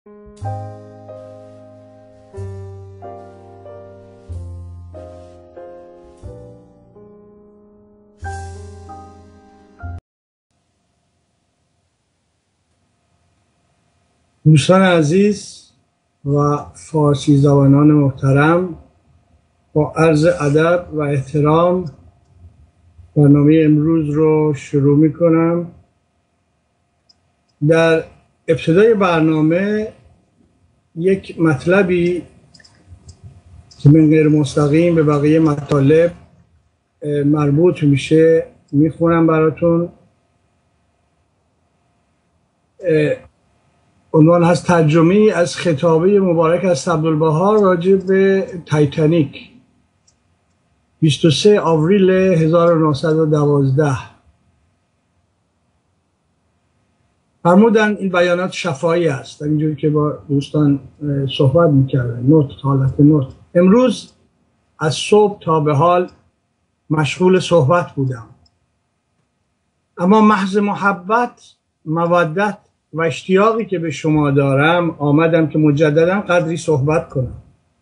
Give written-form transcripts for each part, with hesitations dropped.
دوستان عزیز و فارسی زبانان محترم، با عرض ادب و احترام برنامه امروز رو شروع می کنم. در ابتدای برنامه یک مطلبی که من غیر مستقیم به بقیه مطالب مربوط میشه میخونم براتون. عنوان هست ترجمه‌ای از خطابه مبارک از عبدالبها راجع به تایتانیک، 23 آوریل 1912. فرمودن این بیانات شفاهی است، اینجوری که با دوستان صحبت میکردن، حالت نطق. امروز از صبح تا به حال مشغول صحبت بودم، اما محض محبت، مودت و اشتیاقی که به شما دارم آمدم که مجددا قدری صحبت کنم.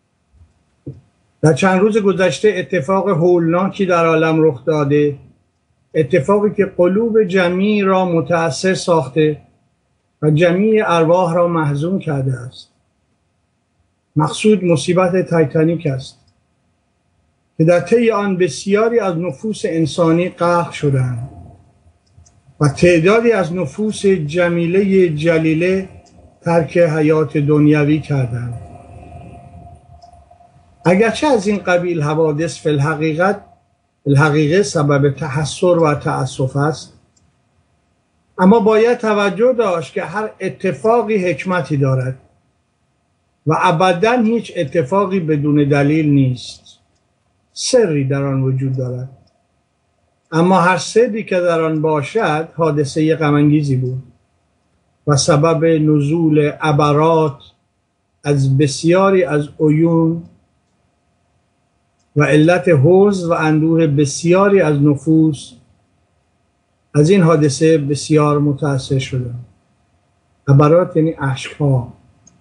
در چند روز گذشته اتفاق هولناکی در عالم رخ داده، اتفاقی که قلوب جمعی را متأثر ساخته و جمعی ارواح را محزون کرده است. مقصود مصیبت تایتانیک است که در طی آن بسیاری از نفوس انسانی غرق شدند و تعدادی از نفوس جمیله جلیله ترک حیات دنیوی کردند. اگرچه از این قبیل حوادث فی الحقیقه سبب تحسر و تأسف است، اما باید توجه داشت که هر اتفاقی حکمتی دارد و ابداً هیچ اتفاقی بدون دلیل نیست. سری در آن وجود دارد، اما هر سری که در آن باشد حادثه غم‌انگیزی بود و سبب نزول عبرات از بسیاری از عیون و علت حزن و اندوه بسیاری از نفوس. از این حادثه بسیار متأثر شدند. عبرات یعنی اشک‌ها.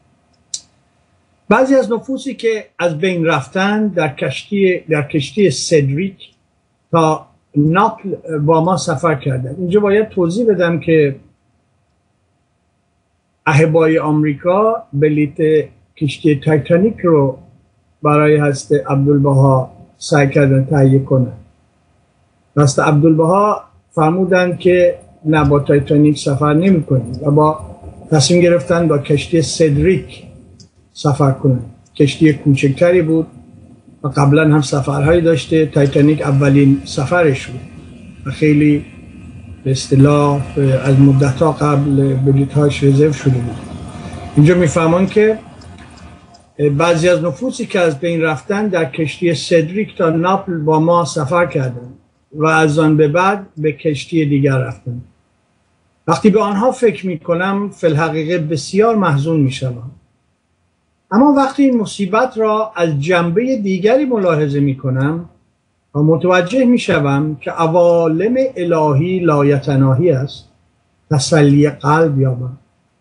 بعضی از نفوسی که از بین رفتن در کشتی سدریک تا ناپل با ما سفر کردند. اینجا باید توضیح بدم که احبای آمریکا بلیت کشتی تایتانیک رو برای حضرت عبدالبها سعی کردن تهیه کنن. حضرت عبدالبها فرمودن که نه، با تایتانیک سفر نمی کنید و با تصمیم گرفتن با کشتی سدریک سفر کنن. کشتی کوچکتری بود و قبلا هم سفرهایی داشته. تایتانیک اولین سفرش بود و خیلی به اصطلاح از مدت‌ها قبل بلیط‌هاش رزرو شده بود. اینجا میفهمن که بعضی از نفوسی که از بین رفتن در کشتی سدریک تا ناپل با ما سفر کردند و از آن به بعد به کشتی دیگر رفتند. وقتی به آنها فکر میکنم فی الحقیقه بسیار محزون میشوم. اما وقتی این مصیبت را از جنبه دیگری ملاحظه میکنم و متوجه میشوم که عوالم الهی لایتناهی است، تسلی قلب یابم.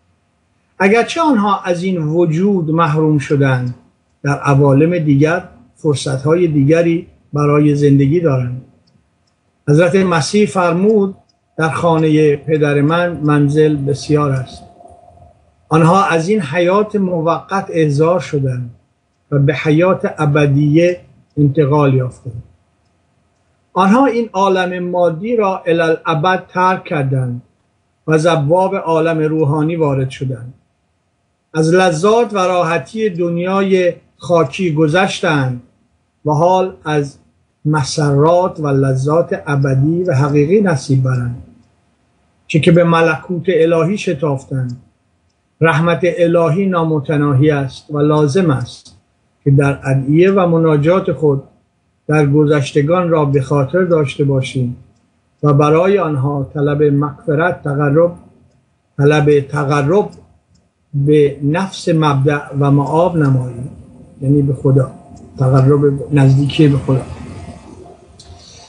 اگرچه آنها از این وجود محروم شدند، در عوالم دیگر فرصتهای دیگری برای زندگی دارند. حضرت مسیح فرمود در خانه پدر من منزل بسیار است. آنها از این حیات موقت احضار شدند و به حیات ابدیه انتقال یافتند. آنها این عالم مادی را الی الابد ترک کردند و از ابواب عالم روحانی وارد شدند. از لذات و راحتی دنیای خاکی گذشتند و حال از مسرات و لذات ابدی و حقیقی نصیب برند، چه که به ملکوت الهی شتافتند. رحمت الهی نامتناهی است و لازم است که در ادعیه و مناجات خود در گذشتگان را به خاطر داشته باشیم و برای آنها طلب مغفرت، طلب تقرب به نفس مبدأ و مآب نماییم، یعنی به خدا، تقرب نزدیکی به خدا.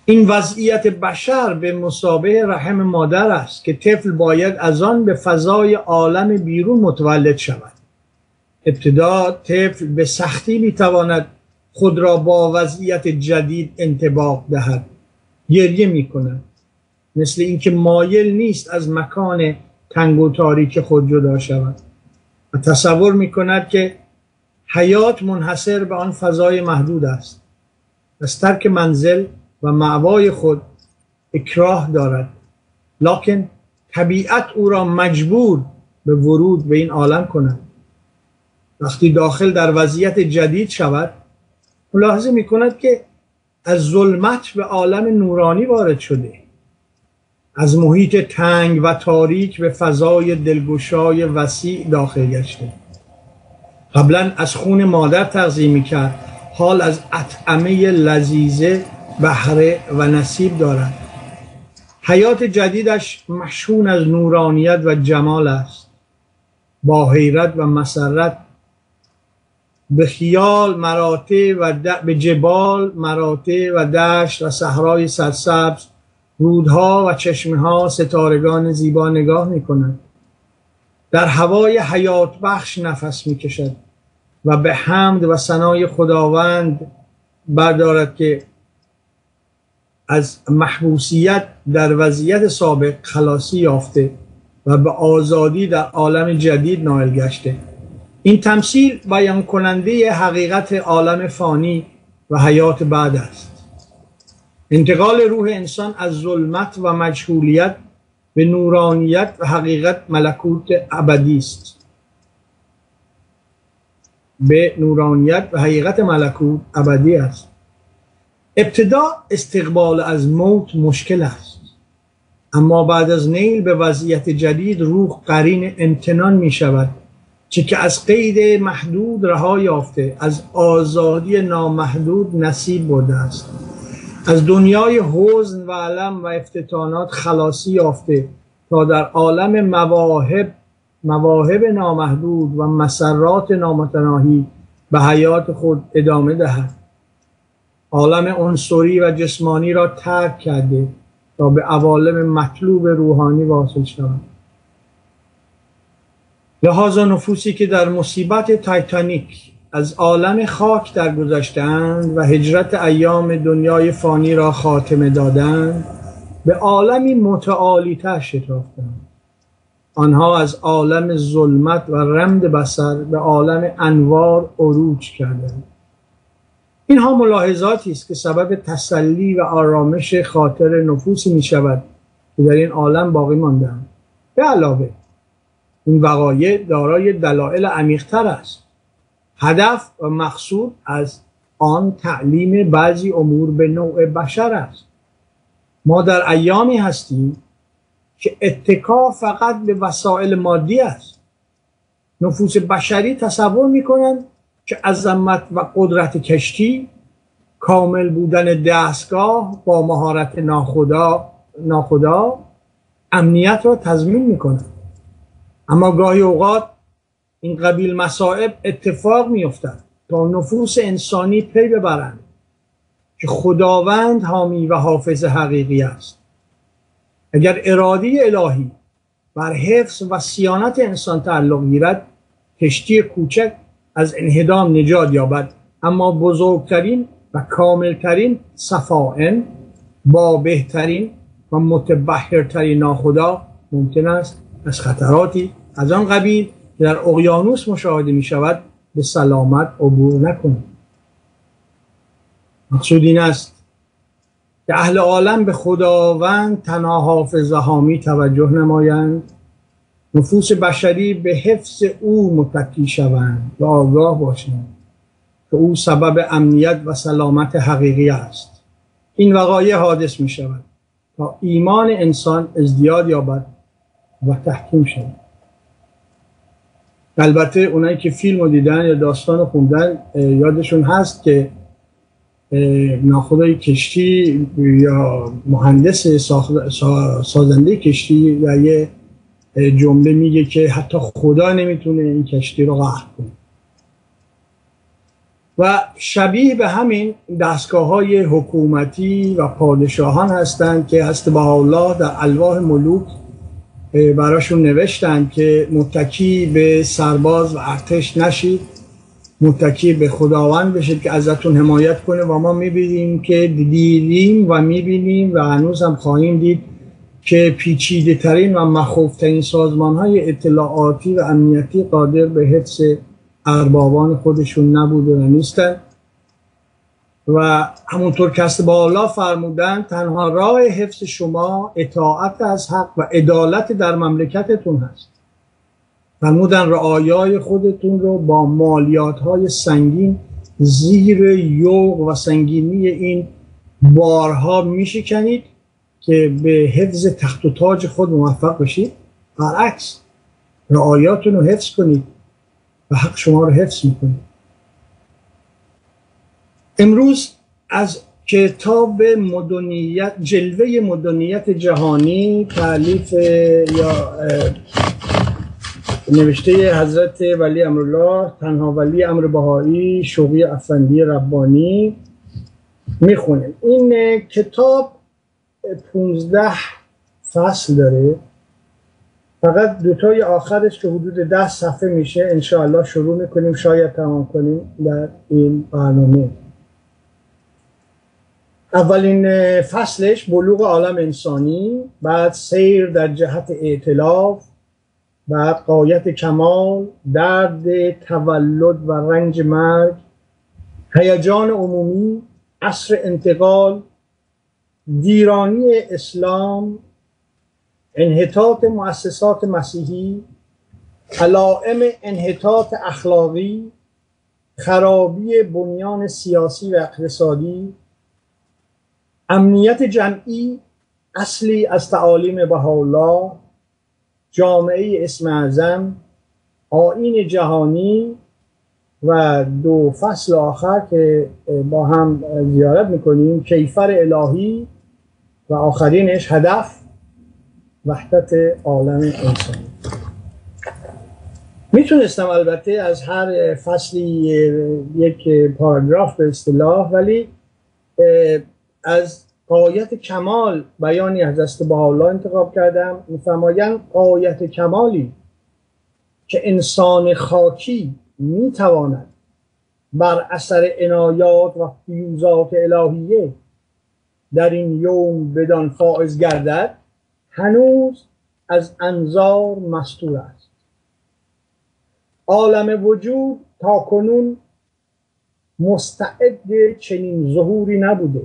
این وضعیت بشر به مثابه رحم مادر است که طفل باید از آن به فضای عالم بیرون متولد شود. ابتدا طفل به سختی میتواند خود را با وضعیت جدید انطباق دهد. گریه میکند، مثل اینکه مایل نیست از مکان تنگ و تاریک خود جدا شود و تصور میکند که حیات منحصر به آن فضای محدود است. از ترک منزل و مأوای خود اکراه دارد، لکن طبیعت او را مجبور به ورود به این عالم کند. وقتی داخل در وضعیت جدید شود، ملاحظه می کند که از ظلمت به عالم نورانی وارد شده، از محیط تنگ و تاریک به فضای دلگشای وسیع داخل گشته. قبلا از خون مادر تغذیه می کرد، حال از اطعمه لذیذه بهره و نصیب دارد. حیات جدیدش مشحون از نورانیت و جمال است. با حیرت و مسرت به خیال مراتع و به جبال مراتع و دشت و صحرای سرسبز، رودها و چشمه‌ها، ستارگان زیبا نگاه می‌کند. در هوای حیات بخش نفس می‌کشد و به حمد و ثنای خداوند بردارد که از محبوسیت در وضعیت سابق خلاصی یافته و به آزادی در عالم جدید نائل گشته. این تمثیل بیان کننده حقیقت عالم فانی و حیات بعد است. انتقال روح انسان از ظلمت و مجهولیت به نورانیت و حقیقت ملکوت ابدی است. به نورانیت و حقیقت ملکوت ابدی است. ابتدا استقبال از موت مشکل است، اما بعد از نیل به وضعیت جدید روح قرین امتنان می شود، چه که از قید محدود رها یافته، از آزادی نامحدود نصیب برده است، از دنیای حزن و علم و افتتانات خلاصی یافته تا در عالم مواهب نامحدود و مسرات نامتناهی به حیات خود ادامه دهد. عالم عنصری و جسمانی را ترک کرده تا به عوالم مطلوب روحانی واصل شود. لحاظا نفوسی که در مصیبت تایتانیک از عالم خاک درگذشتند و هجرت ایام دنیای فانی را خاتمه دادند، به عالمی متعالی‌تر شتافتند. آنها از عالم ظلمت و رمد بصر به عالم انوار عروج کردند. اینها ملاحظاتی است که سبب تسلی و آرامش خاطر نفوسی می شود که در این عالم باقی ماندند. به علاوه این وقایع دارای دلایل عمیق‌تر است. هدف و مقصود از آن تعلیم بعضی امور به نوع بشر است. ما در ایامی هستیم که اتکا فقط به وسایل مادی است. نفوس بشری تصور می‌کنند که عظمت و قدرت کشتی، کامل بودن دستگاه با مهارت ناخدا امنیت را تضمین می‌کند. اما گاهی اوقات این قبیل مصائب اتفاق می‌افتد تا نفوس انسانی پی ببرند که خداوند حامی و حافظ حقیقی است. اگر اراده الهی بر حفظ و صیانت انسان تعلق گیرد، کشتی کوچک از انهدام نجات یابد، اما بزرگترین و کاملترین سفائن با بهترین و متبحرترین ناخدا ممکن است از خطراتی از آن قبیل که در اقیانوس مشاهده می شود به سلامت عبور نکند. مقصود این است که اهل عالم به خداوند تنها حافظ و حامی توجه نمایند، نفوس بشری به حفظ او متکی شوند و آگاه باشند که او سبب امنیت و سلامت حقیقی است. این وقایع حادث می شود تا ایمان انسان ازدیاد یابد و تحکیم شود. البته اونایی که فیلم رو دیدن یا داستان رو خوندن یادشون هست که ناخدای کشتی یا مهندس سازنده کشتی یا یه جمله میگه که حتی خدا نمیتونه این کشتی رو قهر کنه. و شبیه به همین دستگاه‌های حکومتی و پادشاهان هستند که حضرت بهاءالله در الواح ملوک براشون نوشتند که متکی به سرباز و ارتش نشید، متکی به خداوند بشید که ازتون حمایت کنه. و ما می‌بینیم که دیدیم و می‌بینیم و هنوز هم خواهیم دید که پیچیده ترین و مخوفترین سازمان‌های اطلاعاتی و امنیتی قادر به حفظ اربابان خودشون نبوده و نیستن. و همونطور که حضرت بهاءالله فرمودن تنها راه حفظ شما اطاعت از حق و عدالت در مملکتتون هست. فرمودن رعایای خودتون رو با مالیات‌های سنگین زیر یوغ و سنگینی این بارها میشکنید که به حفظ تخت و تاج خود موفق بشید. برعکس رعایاتون رو حفظ کنید و حق شما رو حفظ میکنید. امروز از کتاب مدنیت، جلوه مدنیت جهانی، تألیف یا نوشته حضرت ولی امرالله تنها ولی امر بهایی شوقی افندی ربانی میخونیم. این کتاب 15 فصل داره، فقط دوتای آخرش که حدود 10 صفحه میشه انشاءالله شروع میکنیم، شاید تمام کنیم در این برنامه. اولین فصلش بلوغ عالم انسانی، بعد سیر در جهت ائتلاف، بعد غایت کمال، درد تولد و رنج مرگ، هیجان عمومی، عصر انتقال، ویرانی اسلام، انحطاط مؤسسات مسیحی، علائم انحطاط اخلاقی، خرابی بنیان سیاسی و اقتصادی، امنیت جمعی، اصلی از تعالیم بهاءالله، جامعه اسم اعظم، آیین جهانی و 2 فصل آخر که با هم زیارت میکنیم، کیفر الهی و آخرینش هدف وحدت عالم انسانی. میتونستم البته از هر فصلی یک پاراگراف به اصطلاح، ولی از غایت کمال بیانی از دست بهاءالله انتخاب کردم. میفرمایند غایت کمالی که انسان خاکی میتواند بر اثر عنایات و فیوزات الهیه در این یوم بدان فائز گردد هنوز از انظار مستور است. عالم وجود تا کنون مستعد چنین ظهوری نبوده.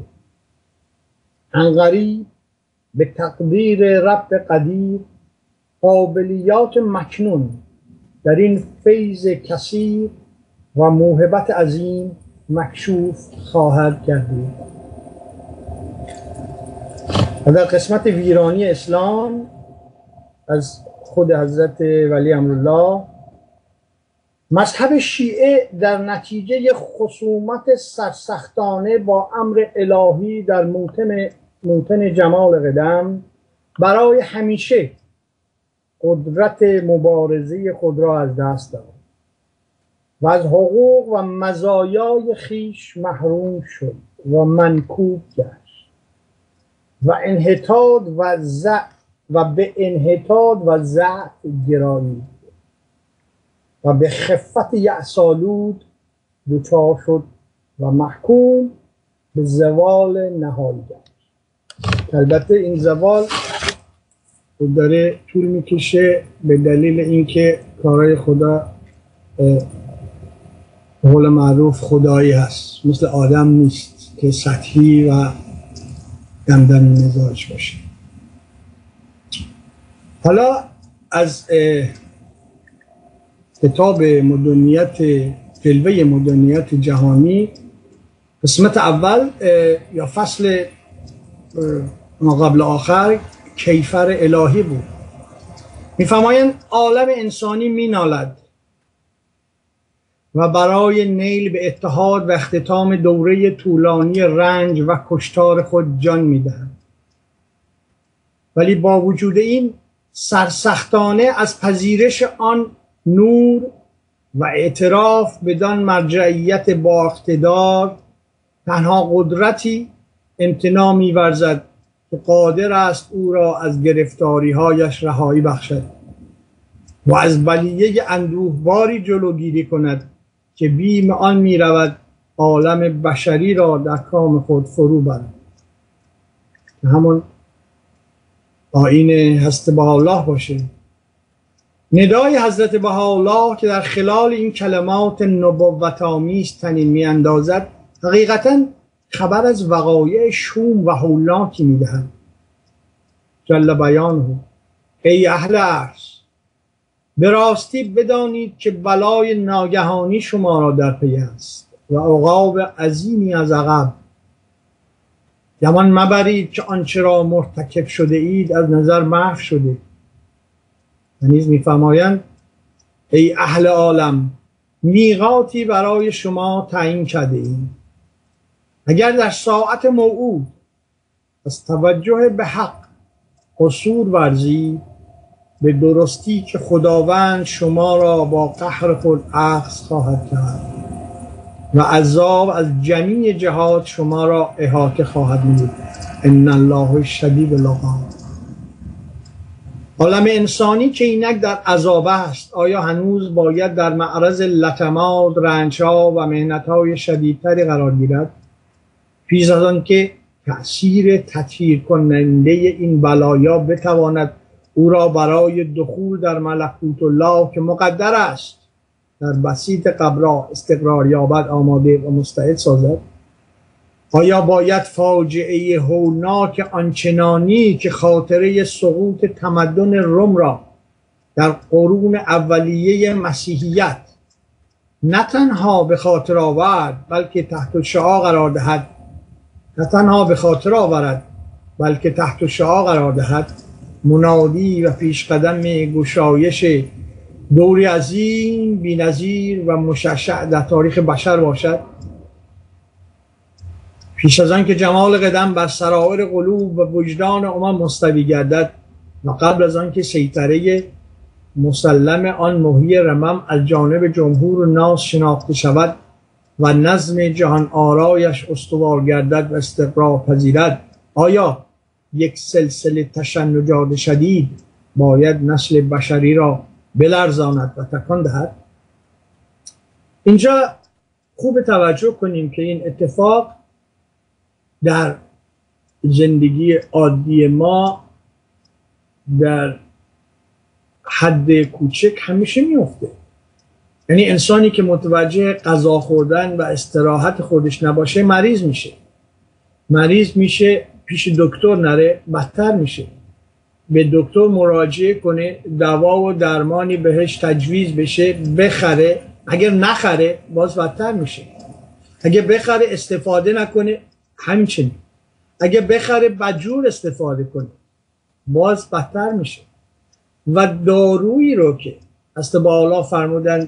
انقریب به تقدیر رب قدیر قابلیات مکنون در این فیض کثیر و موهبت عظیم مکشوف خواهد گردید. در قسمت ویرانی اسلام از خود حضرت ولی امرالله، مذهب شیعه در نتیجه خصومت سرسختانه با امر الهی در موطن جمال قدم برای همیشه قدرت مبارزه خود را از دست داد و از حقوق و مزایای خیش محروم شد و منکوب گشت و به انحطاط و ضعف گرایید و به خفت یأس‌آلود دچار شد و محکوم به زوال نهایی گشت. البته این زوال داره طول میکشه به دلیل اینکه کارهای خدا به قول معروف خدایی هست، مثل آدم نیست که سطحی و دمدم مزاج باشه. حالا از کتاب مدنیت، جلوه مدنیت جهانی، قسمت اول یا فصل ما قبل آخر کیفر الهی بود. میفرمایند عالم انسانی مینالد و برای نیل به اتحاد و اختتام دوره طولانی رنج و کشتار خود جان میدهد، ولی با وجود این سرسختانه از پذیرش آن نور و اعتراف بدان مرجعیت با اقتدار تنها قدرتی امتناع می‌ورزد که قادر است او را از گرفتاری‌هایش رهایی بخشد و از بلیه اندوهباری جلوگیری کند که بیم آن می‌رود عالم بشری را در کام خود فرو برد. همون آیین حضرت بهاءالله باشه. ندای حضرت بهاءالله که در خلال این کلمات نبوت‌آمیز طنین می‌اندازد حقیقتاً خبر از وقایع شوم و هولناکی می‌دهد. جل بیانه: ای اهل عرض، به راستی بدانید که بلای ناگهانی شما را در پی است و عقاب عظیمی از عقب. گمان مبرید که آنچه را مرتکب شده اید از نظر محو شده. و نیز می‌فرمایند ای اهل عالم، میقاتی برای شما تعیین کرده ایم. اگر در ساعت موعود از توجه به حق قصور ورزید، به درستی که خداوند شما را با قهر خود اخذ خواهد کرد و عذاب از جمیع جهات شما را احاطه خواهد نمود. ان الله شدید العقاب. عالم انسانی که اینک در عذاب است، آیا هنوز باید در معرض لطمات، رنج‌ها و محنت‌های شدیدتری قرار گیرد؟ پیش از آن که تأثیر تطهیر کننده این بلایا بتواند او را برای دخول در ملکوت الله که مقدر است در بسیط قبرها استقرار یابد آماده و مستعد سازد؟ آیا باید فاجعه هولناک آنچنانی که خاطره سقوط تمدن روم را در قرون اولیه مسیحیت نه تنها به خاطر آورد بلکه تحت شعاع قرار دهد، نه تنها به خاطر آورد بلکه تحت شعاع قرار دهد، منادی و پیشقدم گشایش دوری عظیم بی‌نظیر و مشعشع در تاریخ بشر باشد؟ پیش از آن که جمال قدم بر سرائر قلوب و وجدان امم مستوی گردد و قبل از آن که سیطره مسلم آن مهی رمم از جانب جمهور و ناس شناخته شود و نظم جهان آرایش استوار گردد و استقرار پذیرد، آیا یک سلسله تشنجات شدید باید نسل بشری را بلرزاند و تکان دهد؟ اینجا خوب توجه کنیم که این اتفاق در زندگی عادی ما در حد کوچک همیشه میفته. یعنی انسانی که متوجه غذا خوردن و استراحت خودش نباشه مریض میشه، پیش دکتر نره بدتر میشه، به دکتر مراجعه کنه، دوا و درمانی بهش تجویز بشه، بخره، اگر نخره باز بدتر میشه، اگر بخره استفاده نکنه همچنین، اگر بخره بدجور استفاده کنه باز بدتر میشه. و دارویی رو که حضرت بهاءالله فرمودن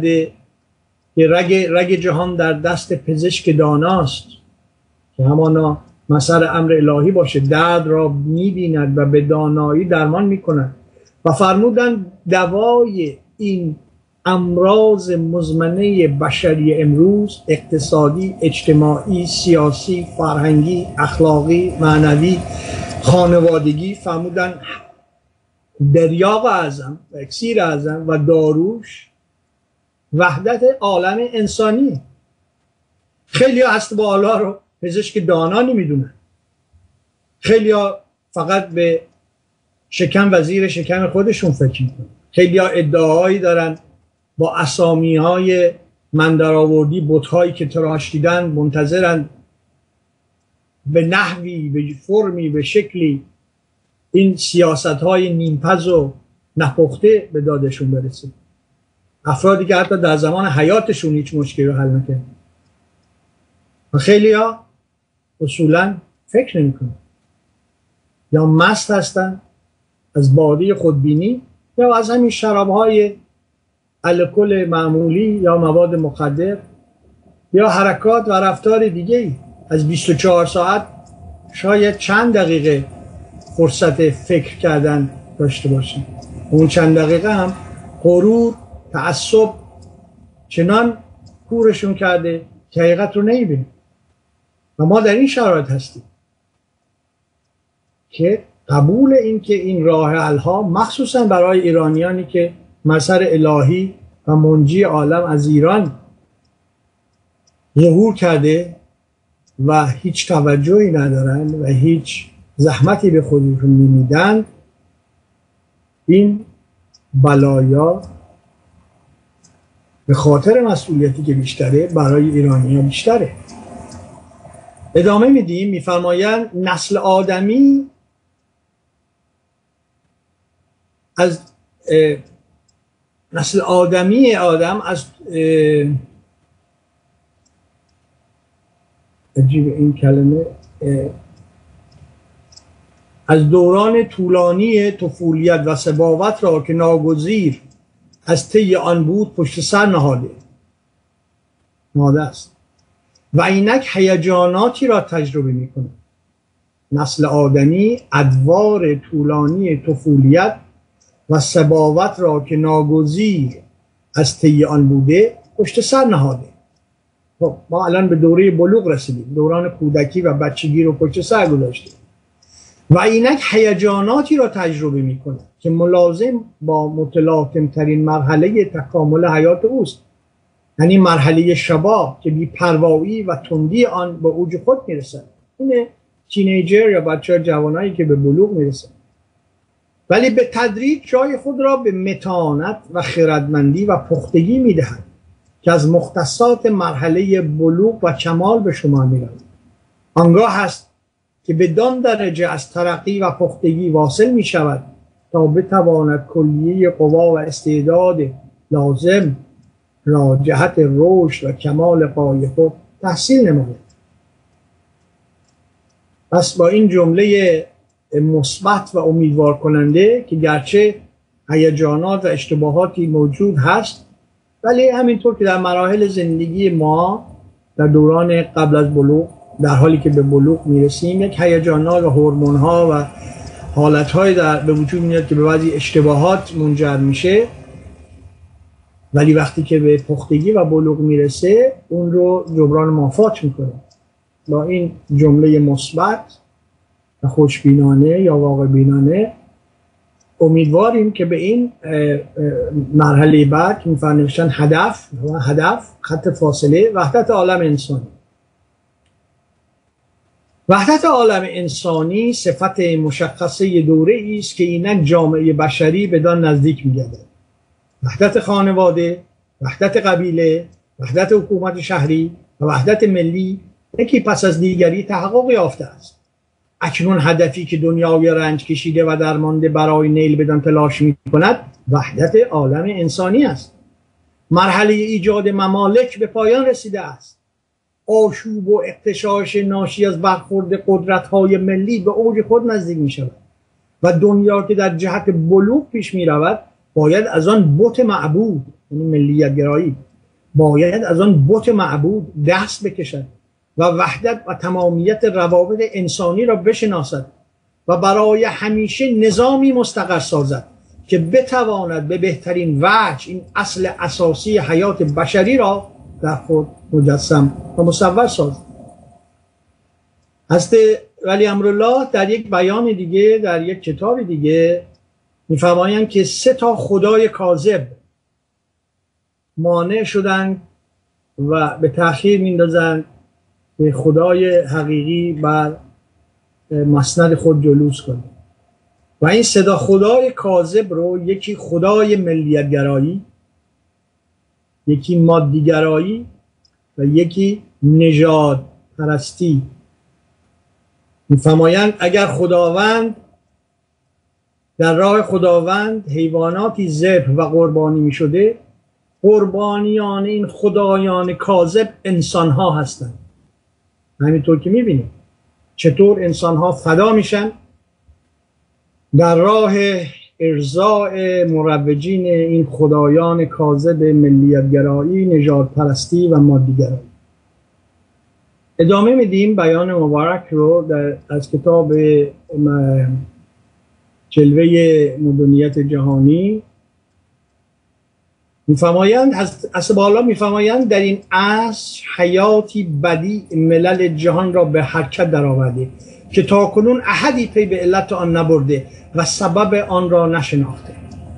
رگ جهان در دست پزشک داناست که همانا مسئله امر الهی باشه، درد را میبیند و به دانایی درمان میکند و فرمودن دوای این امراض مزمنه بشری امروز، اقتصادی، اجتماعی، سیاسی، فرهنگی، اخلاقی، معنوی، خانوادگی، فرمودن دریاغ اعظم و اکسیر اعظم و داروش وحدت عالم انسانی. خیلی ها حضرت بهاءالله رو پزشک دانا نمیدونن، خیلی ها فقط به شکم وزیر شکم خودشون فکر میکنن، خیلی ها ادعاهایی دارن با اسامی های من در آوردی بت‌هایی که تراش دیدن منتظرن به نحوی، به فرمی، به شکلی این سیاست های نیمپز و نپخته به دادشون برسه. افرادی که حتی در زمان حیاتشون هیچ مشکلی رو حل نکردن و خیلی ها اصولا فکر نمی‌کنن، یا مست هستن از باده خودبینی یا از همین شراب‌های الکل معمولی یا مواد مخدر یا حرکات و رفتار دیگه. از 24 ساعت شاید چند دقیقه فرصت فکر کردن داشته باشیم، اون چند دقیقه هم غرور، تعصب چنان کورشون کرده که حقیقت رو نمیبینیم. و ما در این شرایط هستیم که قبول این که این راه حل‌ها مخصوصا برای ایرانیانی که مظهر الهی و منجی عالم از ایران ظهور کرده و هیچ توجهی ندارن و هیچ زحمتی به خودشون نمیدن، این بلایا به خاطر مسئولیتی که بیشتره برای ایرانی‌ها بیشتره. ادامه میدیم، میفرمایند نسل آدمی از آدم از عجیب این کلمه، از دوران طولانی طفولیت و صباوت را که ناگزیر از طی آن بود پشت سر نهاده است و اینک هیجاناتی را تجربه می‌کند. نسل آدمی ادوار طولانی طفولیت و صباوت را که ناگزیر از طی آن بوده پشت سر نهاده. خب ما الان به دوره بلوغ رسیدیم، دوران کودکی و بچگی رو پشت سر گذاشتیم و اینک هیجاناتی را تجربه می‌کند که ملازم با متلاطم ترین مرحله تکامل حیات اوست، یعنی مرحله شباب که بی پروایی و تندی آن به اوج خود میرسد. این تینیجر یا بچه جوانایی که به بلوغ میرسن، ولی به تدریج جای خود را به متانت و خردمندی و پختگی میدهد که از مختصات مرحله بلوغ و کمال به شما میرود. آنگاه است که بدان درجه از ترقی و پختگی واصل می شود تا بتواند کلیه قوا و استعداد لازم را جهت رشد و کمال قای خود تحصیل نماید. پس با این جمله مثبت و امیدوار کننده که گرچه هیجانات و اشتباهاتی موجود هست، ولی همینطور که در مراحل زندگی ما در دوران قبل از بلوغ، در حالی که به بلوغ میرسیم، یک هیجانات و هورمون‌ها و حالت‌های به وجود میاد که به بعضی اشتباهات منجر میشه، ولی وقتی که به پختگی و بلوغ میرسه اون رو جبران مافات میکنه. با این جمله مثبت و خوشبینانه یا واقع بینانه امیدواریم که به این مرحله بعد که میفرنوشتن هدف خط فاصله وحدت عالم انسانی. وحدت عالم انسانی صفت مشخصه دوره است که اینک جامعه بشری بدان نزدیک می‌گردد. وحدت خانواده، وحدت قبیله، وحدت حکومت شهری و وحدت ملی یکی پس از دیگری تحقق یافته است. اکنون هدفی که دنیای رنج کشیده و درمانده برای نیل بدان تلاش می‌کند وحدت عالم انسانی است. مرحله ایجاد ممالک به پایان رسیده است. آشوب و اغتشاش ناشی از برخورد قدرت‌های ملی به اوج خود نزدیک می‌شود و دنیا که در جهت بلوغ پیش می‌رود باید از آن بت معبود، یعنی ملیت گرایی، باید از آن بت معبود دست بکشد و وحدت و تمامیت روابط انسانی را بشناسد و برای همیشه نظامی مستقر سازد که بتواند به بهترین وجه این اصل اساسی حیات بشری را در خود مجسم و مصور سازد. حضرت ولی امرالله در یک بیان دیگه، در یک کتاب دیگه می‌فرمایند که 3 خدای کاذب مانع شدند و به تأخیر میندازند به خدای حقیقی بر مسند خود جلوس کنه. و این 3 خدای کاذب رو یکی خدای ملیت‌گرایی، یکی مادی‌گرایی و یکی نژاد پرستی. می‌فرمایند اگر خداوند در راه خداوند حیواناتی ذبح و قربانی می‌شده، قربانیان این خدایان کاذب انسان‌ها هستند. همینطور که می‌بینیم چطور انسان‌ها فدا میشن در راه ارضاء مروجین این خدایان کاذب ملیت‌گرایی، نژاد پرستی و مادی‌گرایی. ادامه میدیم بیان مبارک رو از کتاب جلوه مدنیت جهانی میفرمایند از بالا میفرمایند در این عصر حیاتی بدی ملل جهان را به حرکت درآورده که تاکنون احدی پی به علت آن نبرده و سبب آن را نشناخته.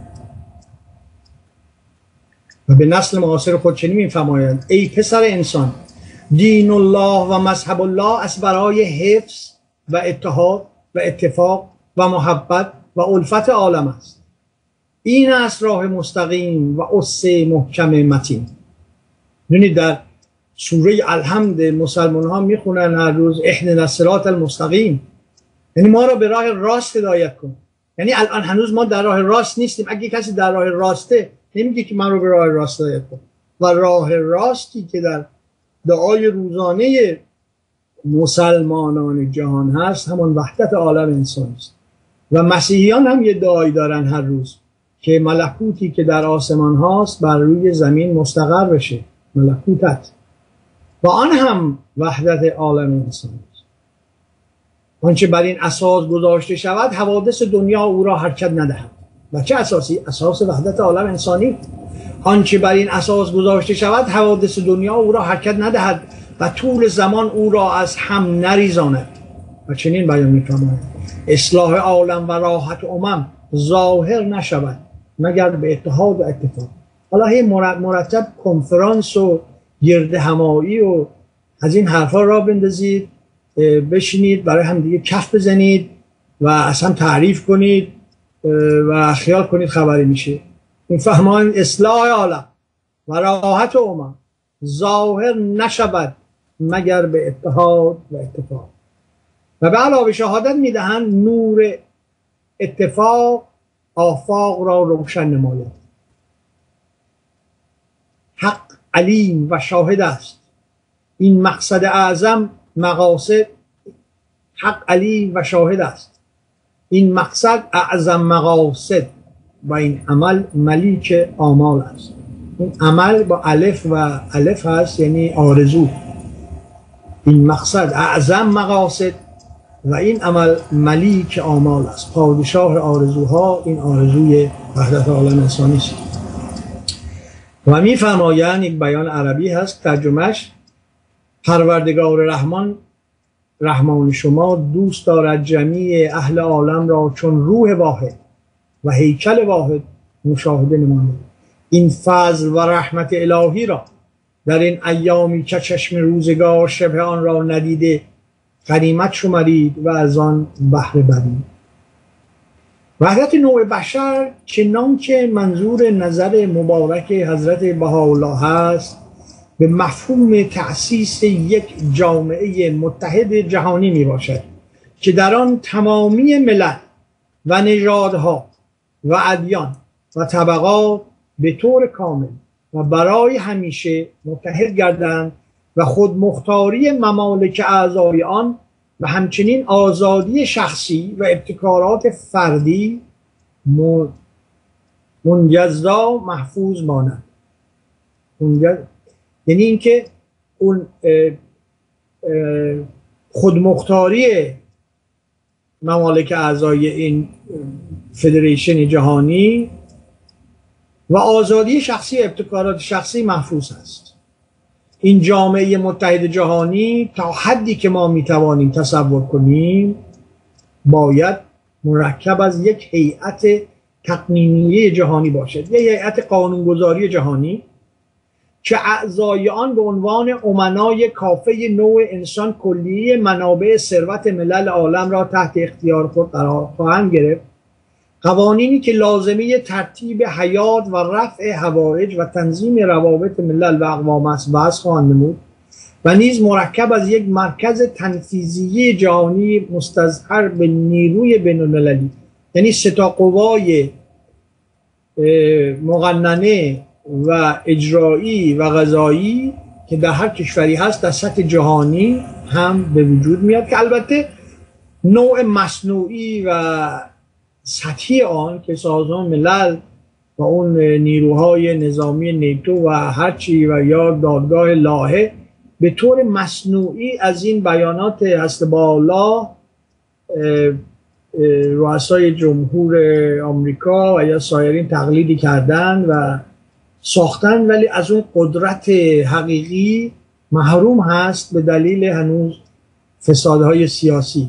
و به نسل معاصر خود چنین میفرمایند ای پسر انسان، دین الله و مذهب الله از برای حفظ و اتحاد و اتفاق و محبت و الفت عالم است. این است راه مستقیم و اس محکم متین. یعنی در سوره الحمد مسلمان ها میخونن هر روز اهدنا الصراط المستقیم، یعنی ما را به راه راست هدایت کن. یعنی الان هنوز ما در راه راست نیستیم. اگه کسی در راه راسته نمیگه که من رو به راه راست هدایت کن. و راه راستی که در دعای روزانه مسلمانان جهان هست همان وحدت عالم انسان است. و مسیحیان هم یه دعایی دارن هر روز که ملکوتی که در آسمان هاست بر روی زمین مستقر بشه، ملکوتت، و آن هم وحدت عالم انسان است. آنچه بر این اساس گذاشته شود حوادث دنیا او را حرکت ندهد. و چه اساسی؟ اساس وحدت عالم انسانی. آنچه بر این اساس گذاشته شود حوادث دنیا او را حرکت ندهد و طول زمان او را از هم نریزاند. و چنین بیان می‌فرماید اصلاح عالم و راحت امم ظاهر نشود مگر به اتحاد و اتفاق. حالا هی مرتب کنفرانس و گرد همایی و از این حرفا را بندازید، بشینید برای هم دیگه کف بزنید و اصلا تعریف کنید و خیال کنید خبری میشه. این فهمان اصلاح عالم و راحت امم ظاهر نشود مگر به اتحاد و اتفاق. و به علاوه شهادت میدهند نور اتفاق آفاق را روشن نماید. حق علیم و شاهد است. این مقصد اعظم مقاصد، حق علیم و شاهد است. این مقصد اعظم مقاصد و این عمل ملیک آمال است. این عمل با الف و الف هست یعنی آرزو. این مقصد اعظم مقاصد و این عمل ملیک آمال است. پادشاه آرزوها این آرزوی وحدت عالم انسانی است. و می‌فرمایند یک بیان عربی هست ترجمهش پروردگار رحمان شما دوست دارد جمیع اهل عالم را چون روح واحد و هیکل واحد مشاهده نماید. این فضل و رحمت الهی را در این ایامی که چشم روزگار شبه آن را ندیده غنیمت شمرید و از آن بهره برید. وحدت نوع بشر چنان که منظور نظر مبارک حضرت بهاءالله هست به مفهوم تأسیس یک جامعه متحد جهانی می باشد که در آن تمامی ملل و نژادها و ادیان و طبقات به طور کامل و برای همیشه متحد گردند و خود مختاری ممالک اعضای آن و همچنین آزادی شخصی و ابتکارات فردی منجزا محفوظ مانند. یعنی اینکه اون خودمختاری ممالک اعضای این فدریشن جهانی و آزادی شخصی و ابتکارات شخصی محفوظ است. این جامعه متحد جهانی تا حدی که ما میتوانیم تصور کنیم باید مرکب از یک هیئت تقنینیه جهانی باشد، یک هیئت قانونگذاری جهانی که اعضای آن به عنوان امنای کافه نوع انسان کلیه منابع ثروت ملل عالم را تحت اختیار خود قرار خواهند گرفت. قوانینی که لازمه ترتیب حیات و رفع حوائج و تنظیم روابط ملل و اقوام است وضع خواهند نمود و نیز مرکب از یک مرکز تنفیذی جهانی مستظهر به نیروی بین‌المللی، یعنی سه تا قوای مقننه و اجرایی و قضایی که در هر کشوری هست در سطح جهانی هم به وجود میاد که البته نوع مصنوعی و سطحی آن که سازمان ملل و اون نیروهای نظامی نیتو و هرچی و یا دادگاه لاهه به طور مصنوعی از این بیانات هست بالا رؤسای جمهور آمریکا و یا سایرین تقلیدی کردن و ساختن، ولی از اون قدرت حقیقی محروم هست به دلیل هنوز فسادهای سیاسی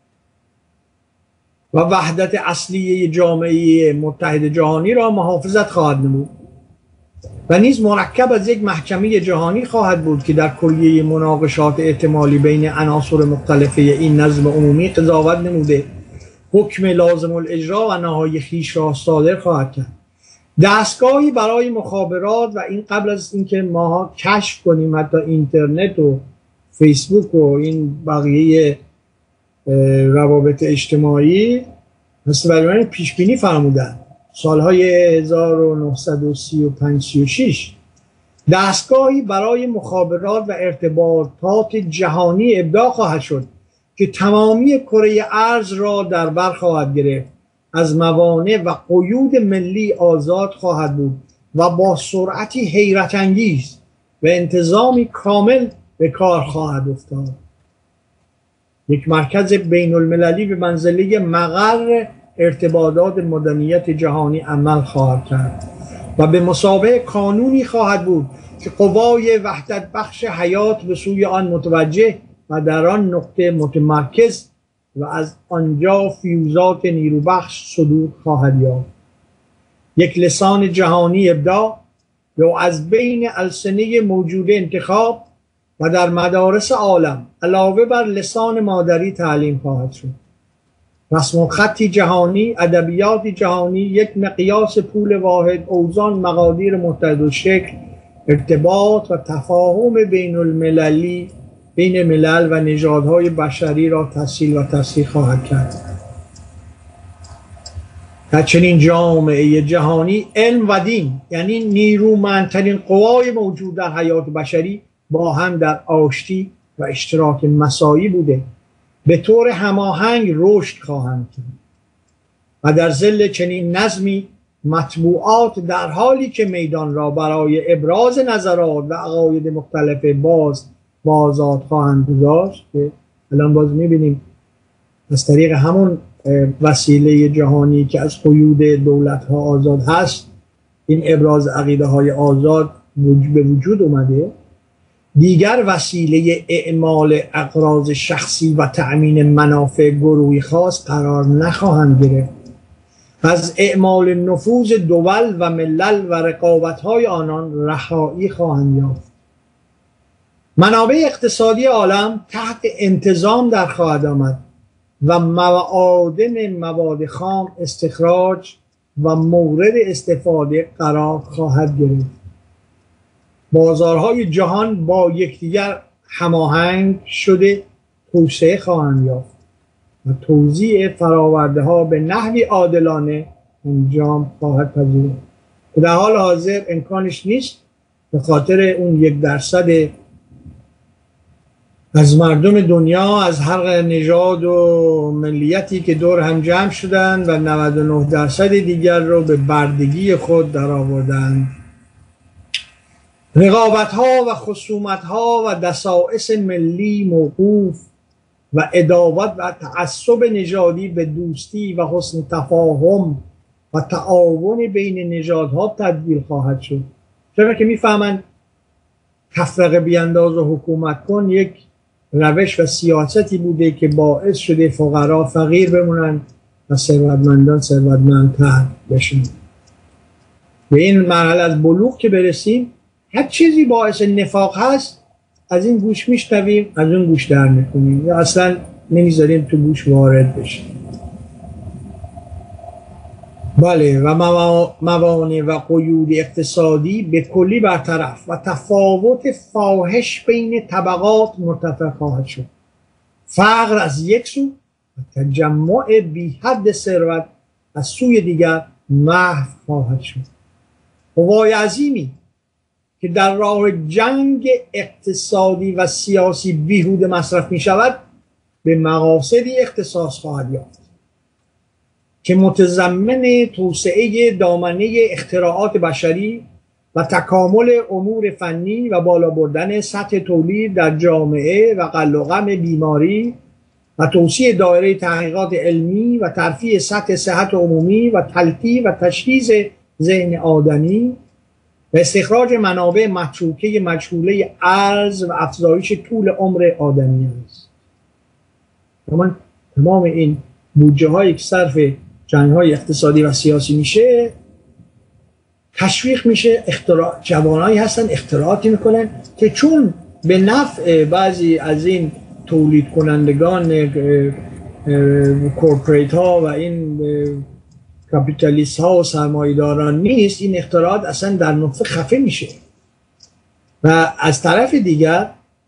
و وحدت اصلی جامعه متحد جهانی را محافظت خواهد نمود و نیز مرکب از یک محکمه جهانی خواهد بود که در کلیه مناقشات احتمالی بین عناصر مختلفه این نظم عمومی قضاوت نموده حکم لازم الاجرا و نهایی خویش را صادر خواهد کرد. دستگاهی برای مخابرات و این قبل از اینکه ما کشف کنیم حتی اینترنت و فیسبوک و این بقیه روابط اجتماعی مستقیما پیش بینی فرمودند. سالهای 1935-36 دستگاهی برای مخابرات و ارتباطات جهانی ابداع خواهد شد که تمامی کره ارض را در بر خواهد گرفت، از موانع و قیود ملی آزاد خواهد بود و با سرعتی حیرت انگیز و انتظامی کامل به کار خواهد افتاد. یک مرکز بین المللی به منزله مقر ارتباطات مدنیت جهانی عمل خواهد کرد و به مثابه کانونی خواهد بود که قوای وحدت بخش حیات به سوی آن متوجه و در آن نقطه متمرکز و از آنجا فیوزات نیروبخش صدور خواهد یافت. یک لسان جهانی ابداع یا از بین السنه موجوده انتخاب و در مدارس عالم علاوه بر لسان مادری تعلیم خواهد شد. رسم و خطی جهانی، ادبیات جهانی، یک مقیاس پول واحد، اوزان، مقادیر متعددالشکل، ارتباط و تفاهم بین المللی بین ملل و نژادهای بشری را تسهیل و تسریع خواهد کرد. در چنین جامعه جهانی علم و دین یعنی نیرومندترین قوای موجود در حیات بشری با هم در آشتی و اشتراک مساعی بوده به طور هماهنگ رشد خواهند کرد و در ظل چنین نظمی مطبوعات در حالی که میدان را برای ابراز نظرات و عقاید مختلف آزاد خواهند گذاشت که الان باز میبینیم از طریق همون وسیله جهانی که از قیود دولت ها آزاد هست این ابراز عقیده های آزاد به وجود اومده. دیگر وسیله اعمال اغراض شخصی و تأمین منافع گروهی خاص قرار نخواهند گرفت. از اعمال نفوذ دول و ملل و رقابت‌های آنان رهایی خواهند یافت. منابع اقتصادی عالم تحت انتظام در خواهد آمد و معادن مواد خام استخراج و مورد استفاده قرار خواهد گرفت. بازارهای جهان با یکدیگر هماهنگ شده توسعه خواهند یافت و توزیع فراورده ها به نحوی عادلانه انجام خواهد پذیرفت که در حال حاضر امکانش نیست به خاطر اون 1% از مردم دنیا از هر نژاد و ملیتی که دور هم جمع شدند و 99% دیگر رو به بردگی خود در آوردند. رقابت‌ها و خصومت‌ها و دسائس ملی موقوف و عداوت و تعصب نژادی به دوستی و حسن تفاهم و تعاون بین نژادها تبدیل خواهد شد. چرا که میفهمند تفرقه بیانداز و حکومت کن یک روش و سیاستی بوده که باعث شده فقرا فقیر بمونن و ثروتمندان ثروتمندتر بشن. به این مرحله از بلوغ که برسیم هر چیزی باعث نفاق هست از این گوش میشنویم از اون گوش در میکنیم یا اصلا نمیذاریم تو گوش وارد بشه. بله و موانع و قیود اقتصادی به کلی برطرف و تفاوت فاحش بین طبقات مرتفع خواهد شد. فقر از یک سو و تجمع بی حد ثروت از سوی دیگر محو خواهد شد. قوای عظیمی که در راه جنگ اقتصادی و سیاسی بیهوده مصرف می شود به مقاصدی اختصاص خواهد یافت که متضمن توسعه دامنه اختراعات بشری و تکامل امور فنی و بالا بردن سطح تولید در جامعه و قل و غم بیماری و توسعه دایره تحقیقات علمی و ترفیع سطح صحت عمومی و تلطیف و تشخیص ذهن آدمی و استخراج منابع متروکه مجهوله ارز و افزایش طول عمر آدمی است. تمام این بودجه هایی که صرف جنگ های اقتصادی و سیاسی میشه تشویق میشه، جوانایی هستن اختراعاتی میکنن که چون به نفع بعضی از این تولید کنندگان کورپریت ها و این کاپیتالیست ها و سرمایه‌داران نیست، این اختراعات اصلا در نطفه خفه میشه. و از طرف دیگر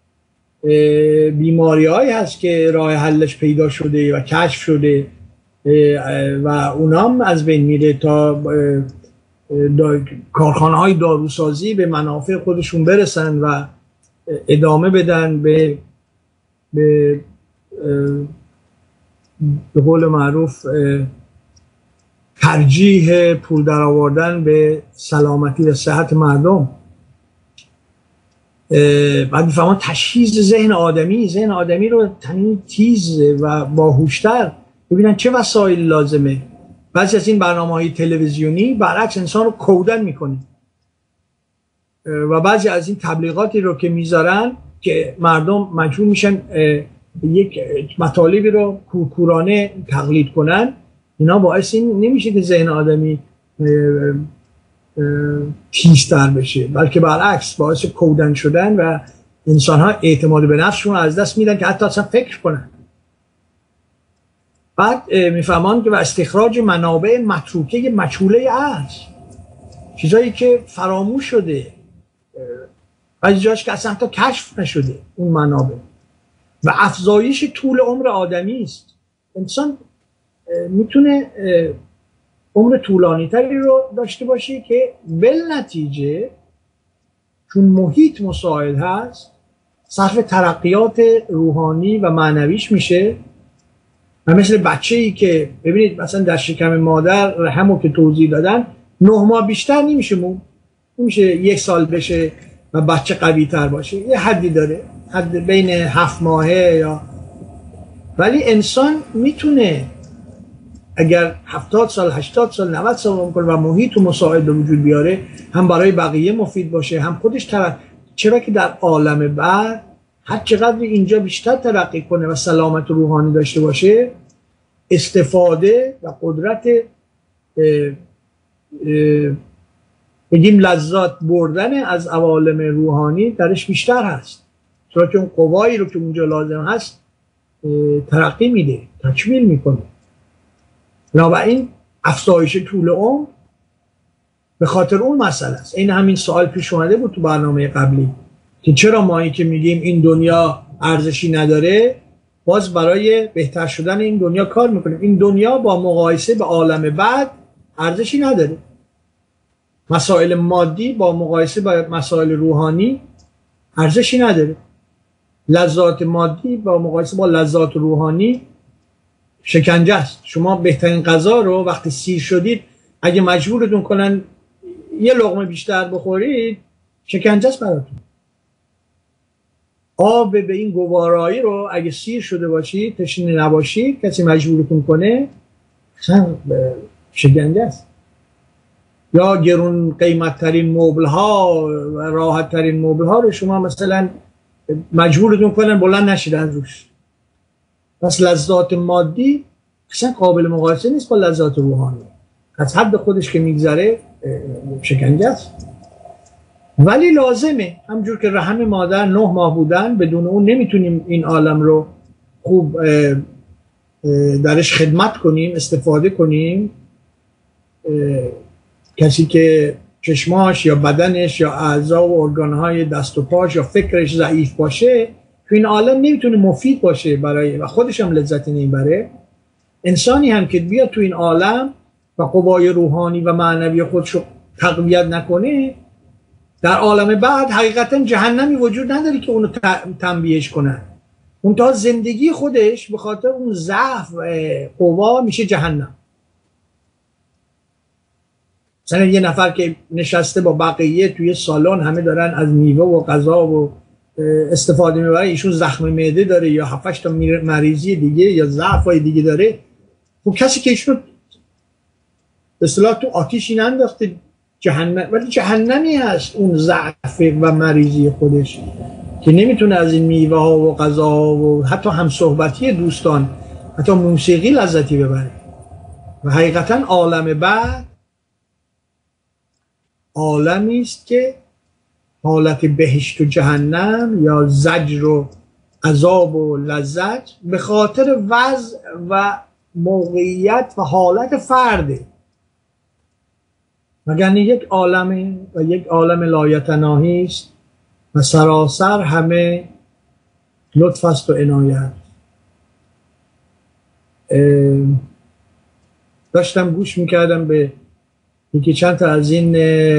بیماری هایی هست که راه حلش پیدا شده و کشف شده و اونام از بین میره تا کارخانه های داروسازی به منافع خودشون برسن و ادامه بدن به قول معروف ترجیح پول در آوردن به سلامتی و صحت مردم. بعد میفهمن تشخیص ذهن آدمی رو تیز و باهوشتر ببینن چه وسایل لازمه. بعضی از این برنامه‌های تلویزیونی برعکس انسان رو کودن میکنه و بعضی از این تبلیغاتی رو که میذارن که مردم مجبور میشن یک مطالبی رو کورکورانه تقلید کنن، اینا باعث این نمیشه که ذهن آدمی تیزتر بشه، بلکه برعکس باعث کودن شدن و انسان ها اعتماد به نفسشون از دست میدن که حتی اصلا فکر کنن. بعد میفهمان که و استخراج منابع متروکه مجهوله ارز، چیزایی که فراموش شده، بعضی جاش که اصلا حتی کشف نشده اون منابع، و افزایش طول عمر آدمی است. انسان میتونه عمر طولانی تری رو داشته باشه که بالنتیجه چون محیط مساعد هست صرف ترقیات روحانی و معنویش میشه. و مثل بچه‌ای که ببینید مثلا در شکم مادر رحمو که توضیح دادن 9 ماه بیشتر نمیشه 1 سال بشه و بچه قوی تر باشه، یه حدی داره، حد بین 7 ماهه یا، ولی انسان میتونه اگر 70 سال 80 سال 90 سال عمر کنه و محیط و مساعد به وجود بیاره هم برای بقیه مفید باشه هم خودش چرا که در عالم بعد هر چقدر اینجا بیشتر ترقی کنه و سلامت روحانی داشته باشه، استفاده و قدرت بگیم لذات بردن از عوالم روحانی درش بیشتر هست، چرا که اون قوایی رو که اونجا لازم هست ترقی میده، تکمیل میکنه. بنابراین افزایش طول عمر به خاطر اون مسئله است. این همین سوال پیش اومده بود تو برنامه قبلی که چرا مایی که میگیم این دنیا ارزشی نداره باز برای بهتر شدن این دنیا کار میکنیم. این دنیا با مقایسه به عالم بعد ارزشی نداره. مسائل مادی با مقایسه با مسائل روحانی ارزشی نداره. لذات مادی با مقایسه با لذات روحانی شکنجه است. شما بهترین غذا رو وقتی سیر شدید اگه مجبورتون کنن یه لقمه بیشتر بخورید شکنجه است براتون. آب به این گوارایی رو اگه سیر شده باشید تشنه نباشید کسی مجبورتون کنه شکنجه است. یا گرون قیمت ترین مبل ها و راحت ترین مبل ها رو شما مثلا مجبورتون کنن بلند نشید از روش. پس لذات مادی اصلا قابل مقایسه نیست با لذات روحانی. از حد خودش که میگذره شکنجه است. ولی لازمه، همجور که رحم مادر 9 ماه بودن بدون اون نمیتونیم این عالم رو خوب درش خدمت کنیم، استفاده کنیم. کسی که چشماش یا بدنش یا اعضا و ارگانهای دست و پاش یا فکرش ضعیف باشه تو این عالم نمیتونه مفید باشه برای و خودش هم لذتی نمیبره. انسانی هم که بیاد تو این عالم و قوای روحانی و معنوی خودشو تقویت نکنه در عالم بعد حقیقتا جهنمی وجود نداره که اونو تنبیهش کنن. اون تا زندگی خودش به خاطر اون ضعف و قوا میشه جهنم. مثلا یه نفر که نشسته با بقیه توی سالن همه دارن از میوه و غذا و استفاده میبرن، ایشون زخم معده داره یا 7 تا مریضی دیگه یا ضعفای دیگه داره، خب کسی که ایشون به اصطلاح تو آتیشی ننداخته جهنم، ولی جهنمی هست اون ضعف و مریضی خودش که نمیتونه از این میوه ها و غذا ها و حتی همصحبتی دوستان، حتی موسیقی لذتی ببره. و حقیقتا عالم بعد عالمی است که حالت بهشت و جهنم یا زجر و عذاب و لذت به خاطر وضع و موقعیت و حالت فرده، وگرنه یک عالم و یک عالم لایتناهی است و سراسر همه لطف است و عنایت. داشتم گوش میکردم به یکی چند تا از این،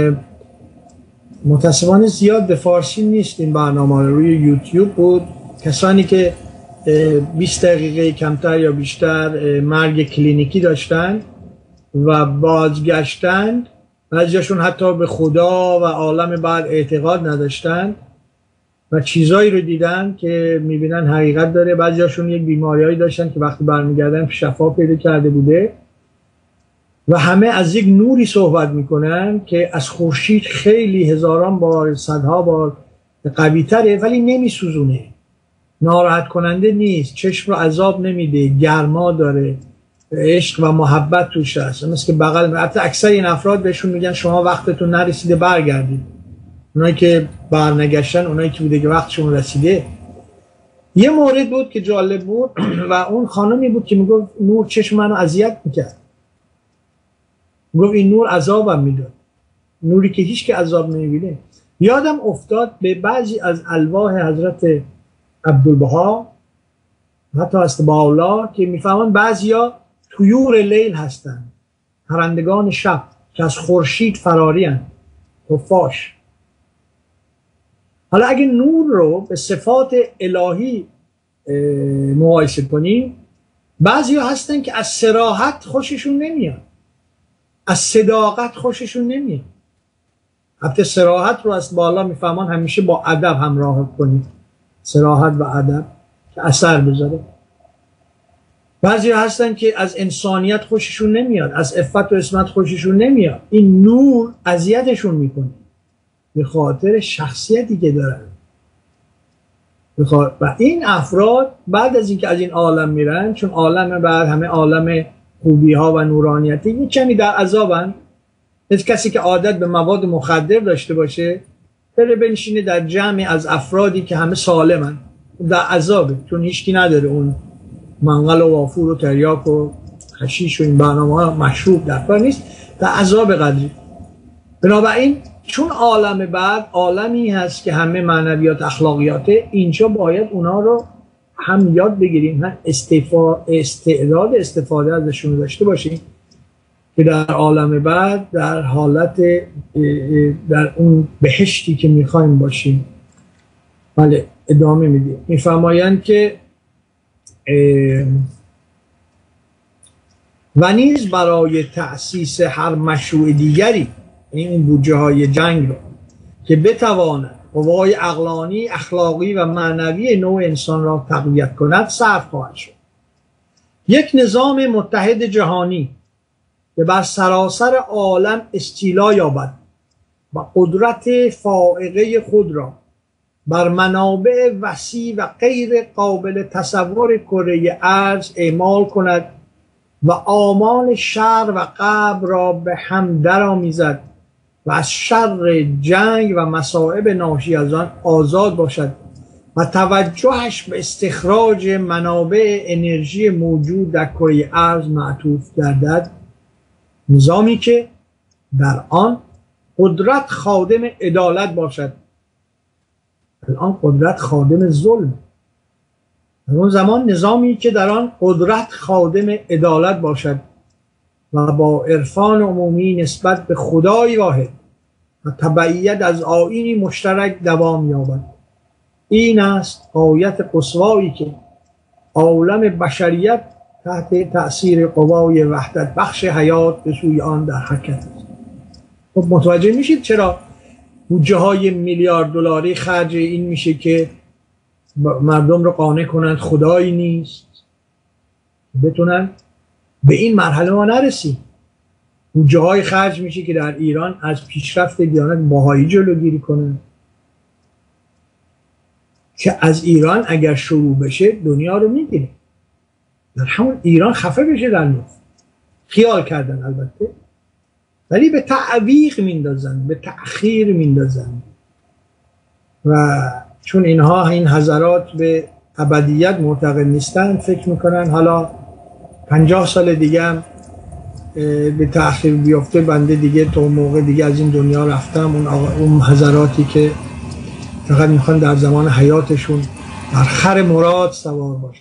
متاسفانه زیاد به فارسی نیست این برنامه، روی یوتیوب بود، کسانی که 20 دقیقه کمتر یا بیشتر مرگ کلینیکی داشتن و بازگشتند، بعضیشون حتی به خدا و عالم بعد اعتقاد نداشتن و چیزایی رو دیدن که میبینن حقیقت داره. بعضیشون یک بیماریایی داشتن که وقتی برمیگردن شفا پیدا کرده بوده و همه از یک نوری صحبت میکنن که از خورشید خیلی هزاران بار، صدها بار قوی تره، ولی نمیسوزونه، ناراحت کننده نیست، چشم رو عذاب نمیده، گرما داره، عشق و محبت توش هست. مثل که بغل، حتی اکثر این افراد بهشون میگن شما وقتتون نرسیده برگردید. اونایی که برنگشتن اونایی که بوده که وقتشون رسیده. یه مورد بود که جالب بود و اون خانمی بود که میگفت نور چشم منو اذیت میکرد، میگفت این نور عذابم میداد، نوری که هیچ که عذاب نمیبینه. یادم افتاد به بعضی از الواح حضرت عبدالبها، حتی از باولا، که میفهمن بعضیا طیور لیل هستن، پرندگان شب که از خورشید فراری هستند، خفاش. حالا اگه نور رو به صفات الهی مقایسه کنیم، بعضیا هستن که از صراحت خوششون نمیاد، از صداقت خوششون نمیاد. حتی صراحت رو از بالا میفهمان همیشه با ادب همراه کنید، صراحت و ادب که اثر بذاره. بعضی هستن که از انسانیت خوششون نمیاد، از عفت و عصمت خوششون نمیاد. این نور اذیتشون میکنه به خاطر شخصیتی که دارن. و این افراد بعد از اینکه از این عالم میرن، چون عالم بعد همه عالم خوبی ها و نورانیتی، یک کمی در عذابن. هیچ کسی که عادت به مواد مخدر داشته باشه بره بنشینه در جمع از افرادی که همه سالمن، در عذابه، چون هیچکی نداره اون منقل و وافور و تریاک و حشیش و این برنامه ها مشروب در کار نیست، در عذاب قدری. بنابراین چون عالم بعد عالمی هست که همه معنویات اخلاقیاته، اینجا باید اونا رو هم یاد بگیریم، هم استعداد استفاده ازشون داشته باشیم که در عالم بعد در حالت در اون بهشتی که میخوایم باشیم. بله ادامه میدیم. میفرمایند که و نیز برای تأسیس هر مشروع دیگری، این بودجه های جنگ رو که بتواند قوای عقلانی، اخلاقی و معنوی نوع انسان را تقویت کند صرف خواهد شد. یک نظام متحد جهانی که بر سراسر عالم استیلا یابد و قدرت فائقه خود را بر منابع وسیع و غیر قابل تصور کره ارض اعمال کند و آمال شر و غرب را به هم درآمیزد و از شر جنگ و مصائب ناشی از آن آزاد باشد و توجهش به استخراج منابع انرژی موجود در کره ارض معطوف گردد. نظامی که در آن قدرت خادم عدالت باشد. الان قدرت خادم ظلم، در اون زمان نظامی که در آن قدرت خادم عدالت باشد و با عرفان عمومی نسبت به خدای واحد و تبعیت از آیینی مشترک دوام یابد. این است غایت قصوایی که عالم بشریت تحت تأثیر قوای وحدت بخش حیات به سوی آن در حرکت است. خب متوجه میشید چرا بودجه های میلیارد دلاری خرج این میشه که مردم رو قانع کنند خدایی نیست، بتونن به این مرحله ما نرسیم. بودجه‌های خرج میشه که در ایران از پیشرفت دیانت بهایی جلوگیری کنه، که از ایران اگر شروع بشه دنیا رو میگیره، در همون ایران خفه بشه در نفت. خیال کردن البته، ولی به تعویق میندازن، به تأخیر میندازن. و چون اینها این حضرات به ابدیت معتقد نیستن، فکر میکنن حالا 50 سال دیگه هم به تأخیر بیفته، بنده دیگه تا موقع دیگه از این دنیا رفتم. اون حضراتی که فقط میخوان در زمان حیاتشون بر خر مراد سوار باشن.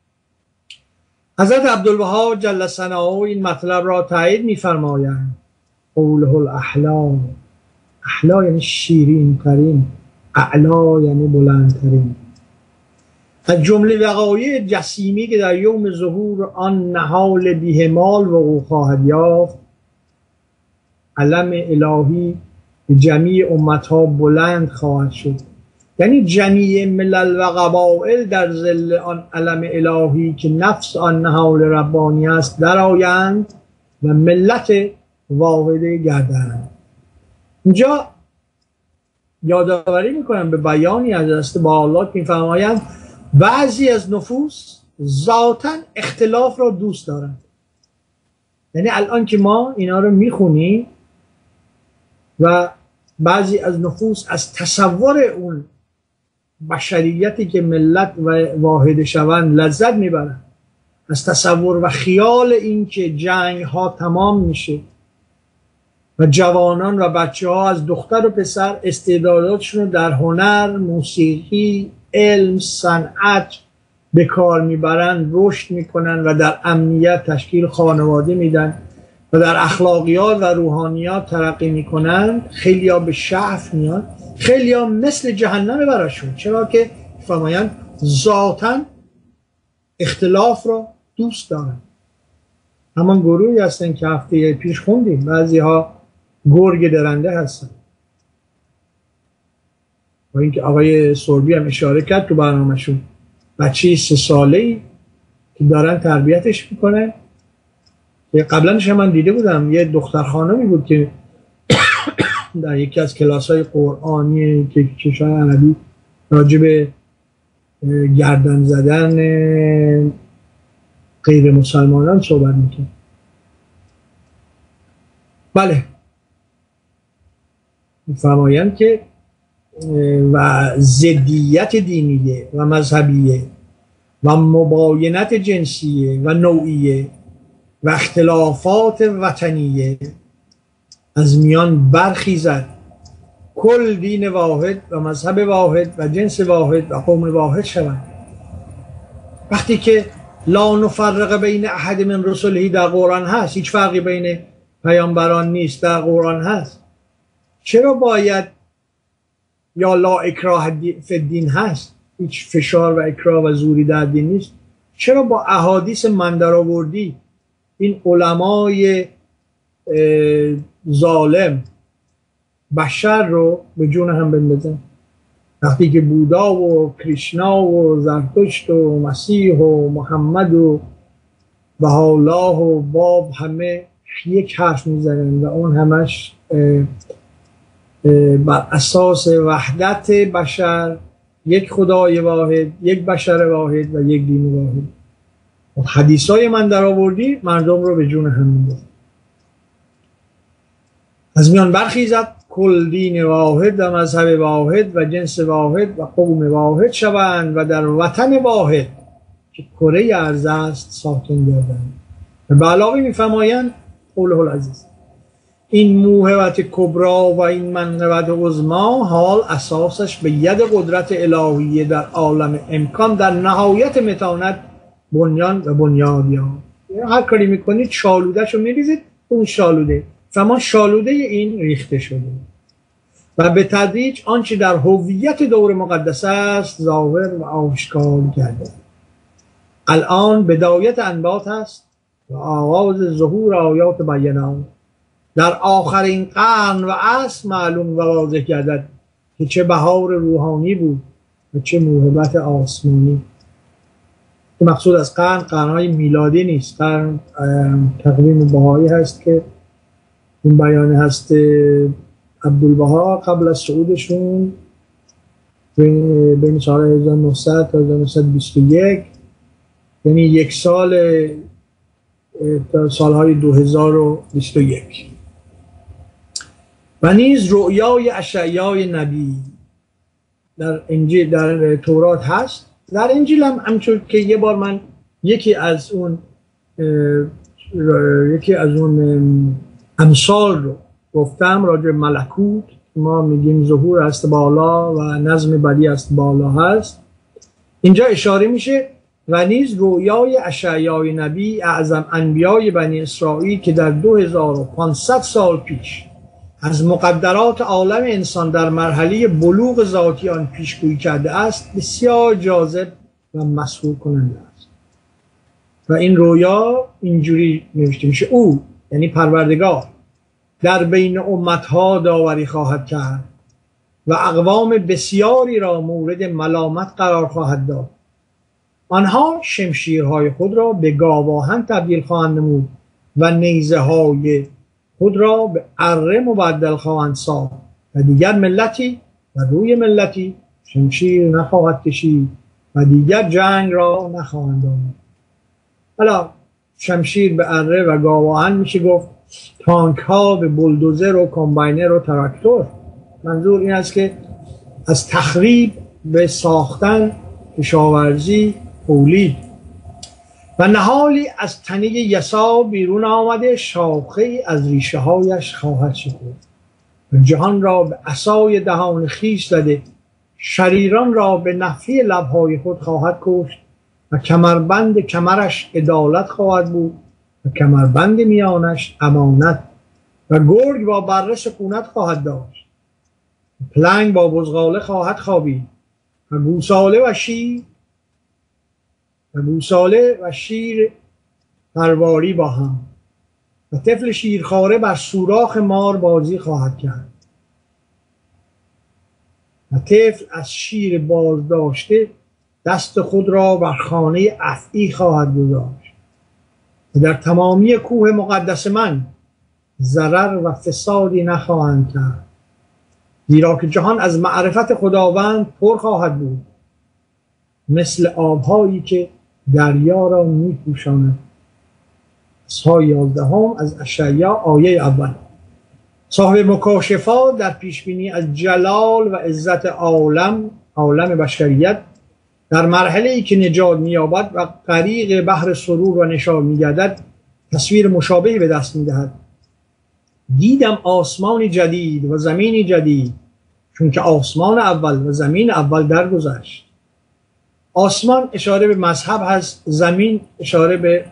حضرت عبدالبها جل ثناؤه این مطلب را تایید میفرمایند. قوله الاحلا، احلا یعنی شیرین ترین، اعلا یعنی بلندترین. از جمله وقایع جسیمی که در یوم ظهور آن نهال بیهمال وقوع خواهد یافت، علم الهی جمیع امتها بلند خواهد شد. یعنی جمیع ملل و قبائل در ظل آن علم الهی که نفس آن نهال ربانی است در آیند و ملت واحده گردند. اینجا یادآوری میکنم به بیانی از دست بالا که میفرمایند بعضی از نفوس ذاتاً اختلاف را دوست دارند. یعنی الان که ما اینا رو میخونیم و بعضی از نفوس از تصور اون بشریتی که ملت و واحد شوند لذت میبرند، از تصور و خیال این که جنگ ها تمام میشه و جوانان و بچه ها از دختر و پسر استعداداتشون رو در هنر، موسیقی، علم، صنعت به کار میبرند، رشد میکنن و در امنیت تشکیل خانواده میدن و در اخلاقیات و روحانیات ترقی میکنن. خیلی ها به شعف میان، خیلی ها مثل جهنم براشون، چرا که فرمایند ذاتاً اختلاف را دوست دارن. همان گروهی هستن که هفته پیش خوندیم، بعضی ها گرگ درنده هستن. و اینکه آقای سوربی هم اشاره کرد تو برنامه‌شون، بچه 3 ساله‌ای که دارن تربیتش میکنن. قبلنش من دیده بودم یه دختر خانمی بود که در یکی از کلاس‌های قرآنی که کشور عربی راجع به گردن زدن غیر مسلمانان صحبت میکنه. بله، میفرمایند که و ضدیت دینیه و مذهبیه و مباینت جنسیه و نوعیه و اختلافات وطنیه از میان برخیزد، کل دین واحد و مذهب واحد و جنس واحد و قوم واحد شوند. وقتی که لا نفرق بین احد من رسله در قرآن هست، هیچ فرقی بین پیامبران نیست در قرآن هست، چرا باید یا لا اکراه فی الدین هست، هیچ فشار و اکراه و زوری در دین نیست، چرا با احادیث من درآوردی این علمای ظالم بشر رو به جون هم بندازن؟ وقتی که بودا و کریشنا و زرتشت و مسیح و محمد و بهاءالله و باب همه یک حرف میزنن و اون همش بر اساس وحدت بشر، یک خدای واحد، یک بشر واحد و یک دین واحد. حدیثای من در آوردی مردم رو به جون هم میندازن. از میان برخیزد کل دین واحد و مذهب واحد و جنس واحد و قوم واحد شوند و در وطن واحد که کره ارض است ساکن گردند. و به علاوه میفرمایند قوله العزیز، این موهبت کبرا و این منقبت عظما حال اساسش به ید قدرت الهیه در عالم امکان در نهایت متانت بنیان و بنیادیان. هر کاری میکنید شالودهشو میریزید اون شالوده، فما شالوده این ریخته شده و به تدریج آنچه در هویت دور مقدس است ظاهر و آشکار کرده. الان بدایت انبات است و آغاز ظهور آیات بیانات. در آخرین قرن و عصر معلوم و واضح گردد که چه بهار روحانی بود و چه موهبت آسمانی. مقصود از قرنهای میلادی نیست، قرن تقویم بهایی هست که این بیانیه هست عبدالبها قبل از صعودشون بین سال 1900 تا 1921، یعنی یک سال تا سالهای 2021. و نیز رؤیای اشعیای نبی در انجیل، در تورات هست. در انجیل هم همچون که یه بار من یکی از اون امثال رو گفتم راجع به ملکوت، ما میگیم ظهور است بالا و نظم بدی است بالا هست. اینجا اشاره میشه و نیز رؤیای اشعیای نبی اعظم انبیای بنی اسرائیل که در 2500 سال پیش از مقدرات عالم انسان در مرحله بلوغ ذاتی آن پیشگویی کرده است، بسیار جاذب و مسحور کننده است. و این رویا اینجوری نوشته میشه: او یعنی پروردگار در بین امتها داوری خواهد کرد و اقوام بسیاری را مورد ملامت قرار خواهد داد. آنها شمشیرهای خود را به گاواهن تبدیل خواهند نمود و نیزه های خود را به اره مبدل خواهند ساخت و دیگر ملتی و روی ملتی شمشیر نخواهد کشید و دیگر جنگ را نخواهند آورد. حالا شمشیر به اره و گاواهن میشه گفت تانک ها به بولدوزر و کامباینر و تراکتور. منظور این است که از تخریب به ساختن، کشاورزی، تولید. و نهالی از تنه یسوع بیرون آمده، شاخه از ریشه هایش خواهد شکفت و جهان را به عصای دهان خویش زده، شریران را به نفی لبهای خود خواهد کشت و کمربند کمرش عدالت خواهد بود و کمربند میانش امانت و گرگ با بره سکونت خواهد داشت، پلنگ با بزغاله خواهد خوابید و گوساله و شیر پرواری با هم و طفل شیرخواره بر سوراخ مار بازی خواهد کرد و طفل از شیر بازداشته دست خود را بر خانه افعی خواهد گذاشت و در تمامی کوه مقدس من ضرر و فسادی نخواهند کرد، زیرا که جهان از معرفت خداوند پر خواهد بود، مثل آبهایی که دریا را می‌پوشاند. اصحاح 11 از اشعیا آیه اول. صاحب مکاشفات در پیشبینی از جلال و عزت عالم بشریت در مرحله‌ای که نجات می‌یابد و غریق بحر سرور و نشاط می‌گردد، تصویر مشابهی به دست می‌دهد: دیدم آسمانی جدید و زمینی جدید، چون که آسمان اول و زمین اول درگذشت. آسمان اشاره به مذهب هست، زمین اشاره به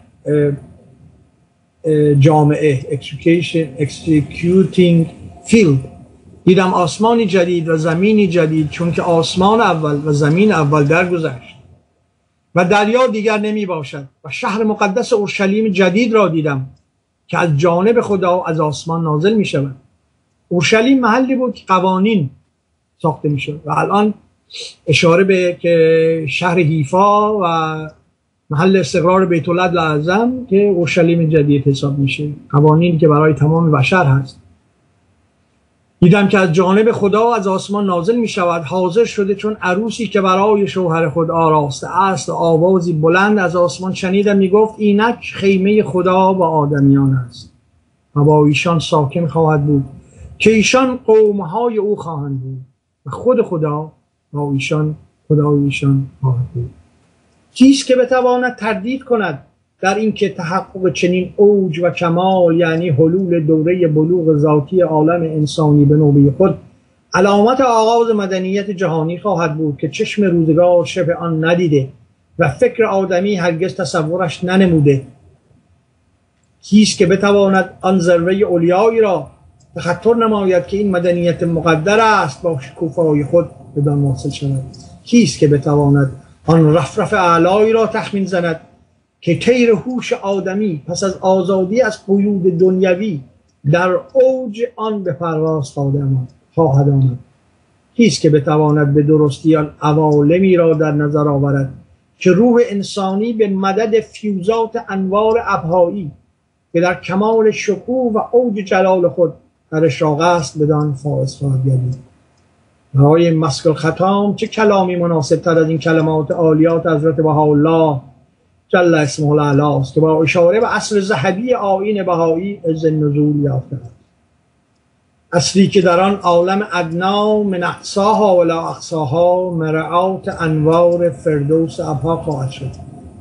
جامعه، executing field. دیدم آسمانی جدید و زمینی جدید، چون که آسمان اول و زمین اول درگذشت و دریا دیگر نمی باشد و شهر مقدس اورشلیم جدید را دیدم که از جانب خدا از آسمان نازل می شود. اورشلیم محلی بود که قوانین ساخته می شود و الان اشاره به که شهر حیفا و محل استقرار بیت الله الاعظم که اورشلیم جدید حساب میشه، قوانین که برای تمام بشر هست. دیدم که از جانب خدا از آسمان نازل می شود، حاضر شده چون عروسی که برای شوهر خود آراسته است و آوازی بلند از آسمان شنیدم می گفت: اینک خیمه خدا با آدمیان است و با ایشان ساکن خواهد بود که ایشان قومهای او خواهند بود و خود خدا با ایشان خدای ایشان خواهد بود. کیست که بتواند تردید کند در این که تحقق چنین اوج و کمال، یعنی حلول دوره بلوغ ذاتی عالم انسانی به نوبه خود، علامت آغاز مدنیت جهانی خواهد بود که چشم روزگار شبه آن ندیده و فکر آدمی هرگز تصورش ننموده؟ کیست که بتواند آن ذروه اولیایی را تخطر نماید که این مدنیت مقدر است با شکوفه‌های خود بدان واصل شود؟ کیست که بتواند آن رفرف اعلایی را تخمین زند که طیر هوش آدمی پس از آزادی از قیود دنیوی در اوج آن به پرواز خواهد آمد؟ کیست که بتواند به درستی آن عوالمی را در نظر آورد که روح انسانی به مدد فیوزات انوار ابهایی که در کمال شکوه و اوج جلال خود در اشراق است بدان فائز خواهد گردید. برای مسک الختام چه کلامی مناسب تر از این کلمات عالیات حضرت بهاءالله جل اسمه الاعلی است که با اشاره به اصل ذهبی آیین بهایی عز نزول یافته است، اصلی که در آن عالم ادنا من اقصاها ولا اقصاها مرعات انوار فردوس ابها خواهد شد.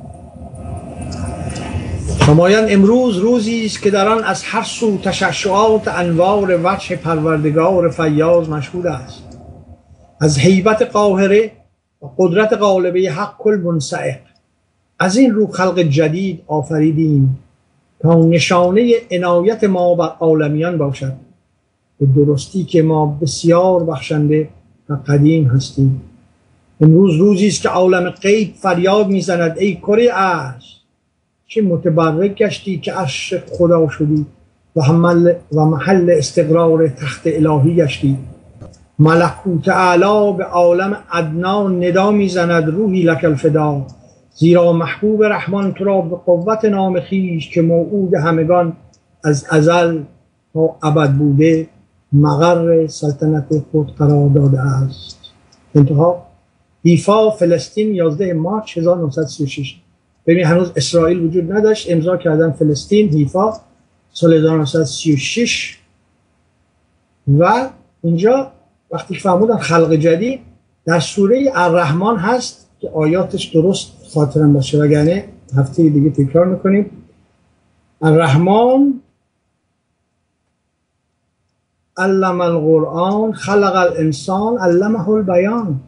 فرمایند امروز روزی است که در آن از هر سو تشعشعات انوار وجه پروردگار فیاض مشهود است. از هیبت قاهره و قدرت غالبه حق کل منصعق. از این رو خلق جدید آفریدیم تا نشانه عنایت ما بر عالمیان باشد، به درستی که ما بسیار بخشنده و قدیم هستیم. امروز روزی است که عالم غیب فریاد میزند ای کره ارض چه متبرک گشتی که عرش خدا شدی و محل استقرار تخت الهی گشتی. ملکوت اعلی به عالم ادنا ندا میزند روحی لک الفدا، زیرا محبوب رحمان تو را به قوت نام خویش که موعود همگان از ازل تا ابد بوده مقر سلطنت خود قرار داده است. انتها. حیفا فلسطین 11 مارس 1936. ببین هنوز اسرائیل وجود نداشت، امضا کردن فلسطین حیفا سال 1936 و اینجا وقتی فرمودن خلق جدید در سوره الرحمن هست که آیاتش درست خاطرم باشه وگرنه هفته دیگه تکرار میکنیم. الرحمن علم القرآن خلق الانسان علمه البیان.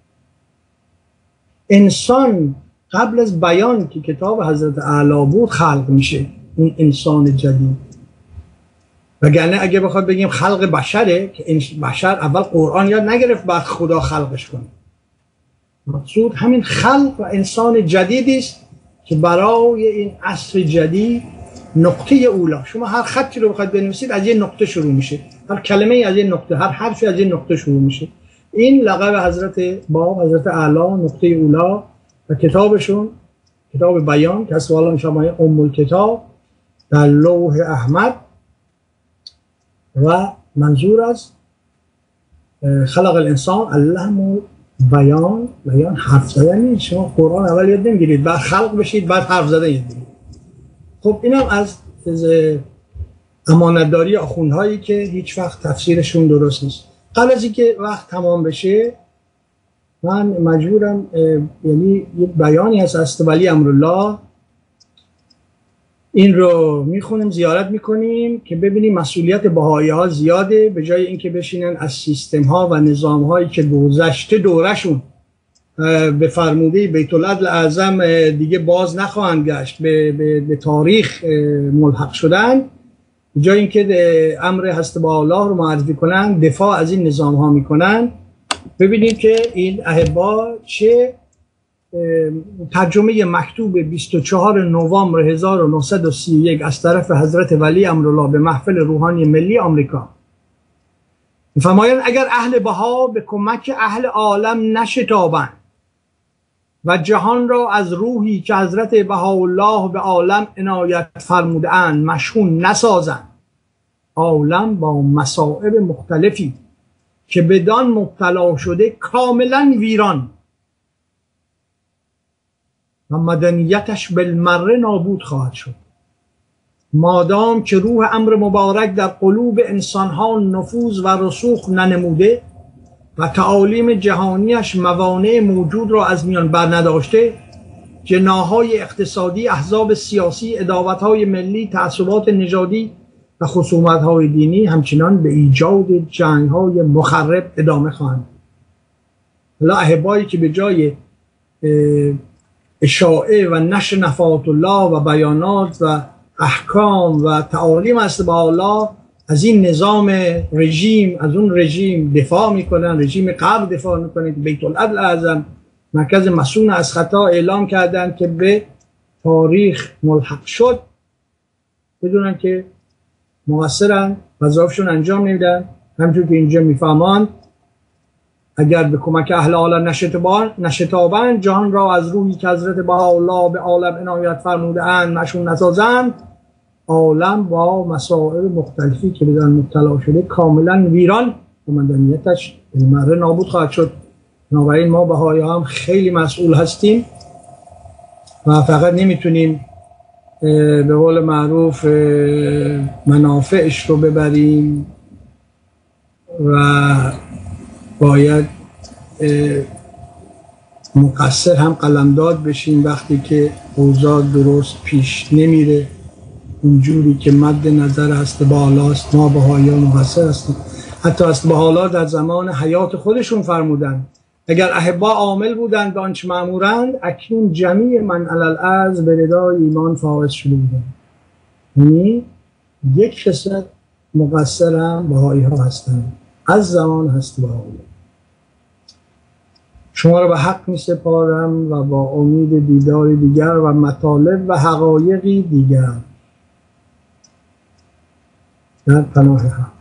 انسان قبل از بیان که کتاب حضرت اعلی بود خلق میشه، اون انسان جدید. وگرنه اگه بخواد بگیم خلق بشره که بشر اول قرآن یاد نگرفت بعد خدا خلقش کنه. مقصود همین خلق و انسان جدیدی است که برای این عصر جدید نقطه اولا. شما هر خطی رو بخواید بنویسید از یه نقطه شروع میشه، هر کلمه از یه نقطه، هر حرفی از یه نقطه شروع میشه. این لقب حضرت باب حضرت اعلی نقطه اولا و کتابشون کتاب بیان که از والا میشه ام الکتاب در لوح احمد و منظور از خلق الانسان علمه بیان حرف زدن نیست. شما قرآن اول یاد نمیگیرید بعد خلق بشید بعد حرف زدن یاد بگیرید. خب اینم از امانتداری آخوندهایی که هیچ وقت تفسیرشون درست نیست. قبل از اینکه وقت تمام بشه من مجبورم یعنی یه بیانی هست از ولی امرالله این رو میخونیم زیارت میکنیم که ببینیم مسئولیت بهایی ها زیاده. به جای اینکه بشینن از سیستم ها و نظام هایی که گذشته دورشون به فرموده بیت العدل اعظم دیگه باز نخواهند گشت به تاریخ ملحق شدن، به جای اینکه امر هست با الله رو معرفی کنن دفاع از این نظام ها میکنن. ببینید که این احبا چه ترجمه مکتوب 24 نوامبر 1931 از طرف حضرت ولی امرالله به محفل روحانی ملی آمریکا می‌فرمایند اگر اهل بها به کمک اهل عالم نشتابند و جهان را از روحی که حضرت بهاءالله به عالم عنایت فرموده‌اند مشحون نسازند، عالم با مصائب مختلفی که بدان مبتلا شده کاملا ویران و مدنیتش بالمره نابود خواهد شد. مادام که روح امر مبارک در قلوب انسانها نفوذ و رسوخ ننموده و تعالیم جهانیش موانع موجود را از میان برنداشته، جناح‌های اقتصادی، احزاب سیاسی، عداوت‌های ملی، تعصبات نژادی و خصومت‌های دینی همچنان به ایجاد جنگ‌های مخرب ادامه خواهند. حالا احبایی که به جای اشاعه و نشر نفحات الله و بیانات و احکام و تعالیم است با الله از این نظام رژیم از اون رژیم دفاع میکنن، رژیم قبل دفاع میکنن که بیت العدل اعظم مرکز مسئول از خطا اعلام کردن که به تاریخ ملحق شد، بدونن که مقصرن، وظایفشون انجام نمیدن. همچون که اینجا میفهمند اگر به کمک اهل عالم نشتابند جهان را از روحی که حضرت بهاءالله به عالم عنایت فرموده اند مشون نسازند، عالم با مسائل مختلفی که بدن مبتلا شده کاملا ویران و مدنیتش بالمره نابود خواهد شد. بنابراین ما بهایی هم خیلی مسئول هستیم و فقط نمیتونیم به قول معروف منافعش رو ببریم و باید مقصر هم قلمداد بشیم وقتی که اوضاع درست پیش نمیره اونجوری که مد نظر هست بالاست. ما بهایی ها مقصر هستیم. حتی است بحالا در زمان حیات خودشون فرمودن اگر احبا عامل بودند به آنچه مأمورند اکنون جمیع من علی الارض به ردای ایمان فائز شده بودند. یعنی یک کسر مقصر هم بهایی ها هستند از زمان هست بهایی. شما را به حق می سپارم و با امید دیدار دیگر و مطالب و حقایقی دیگر در پناه حق.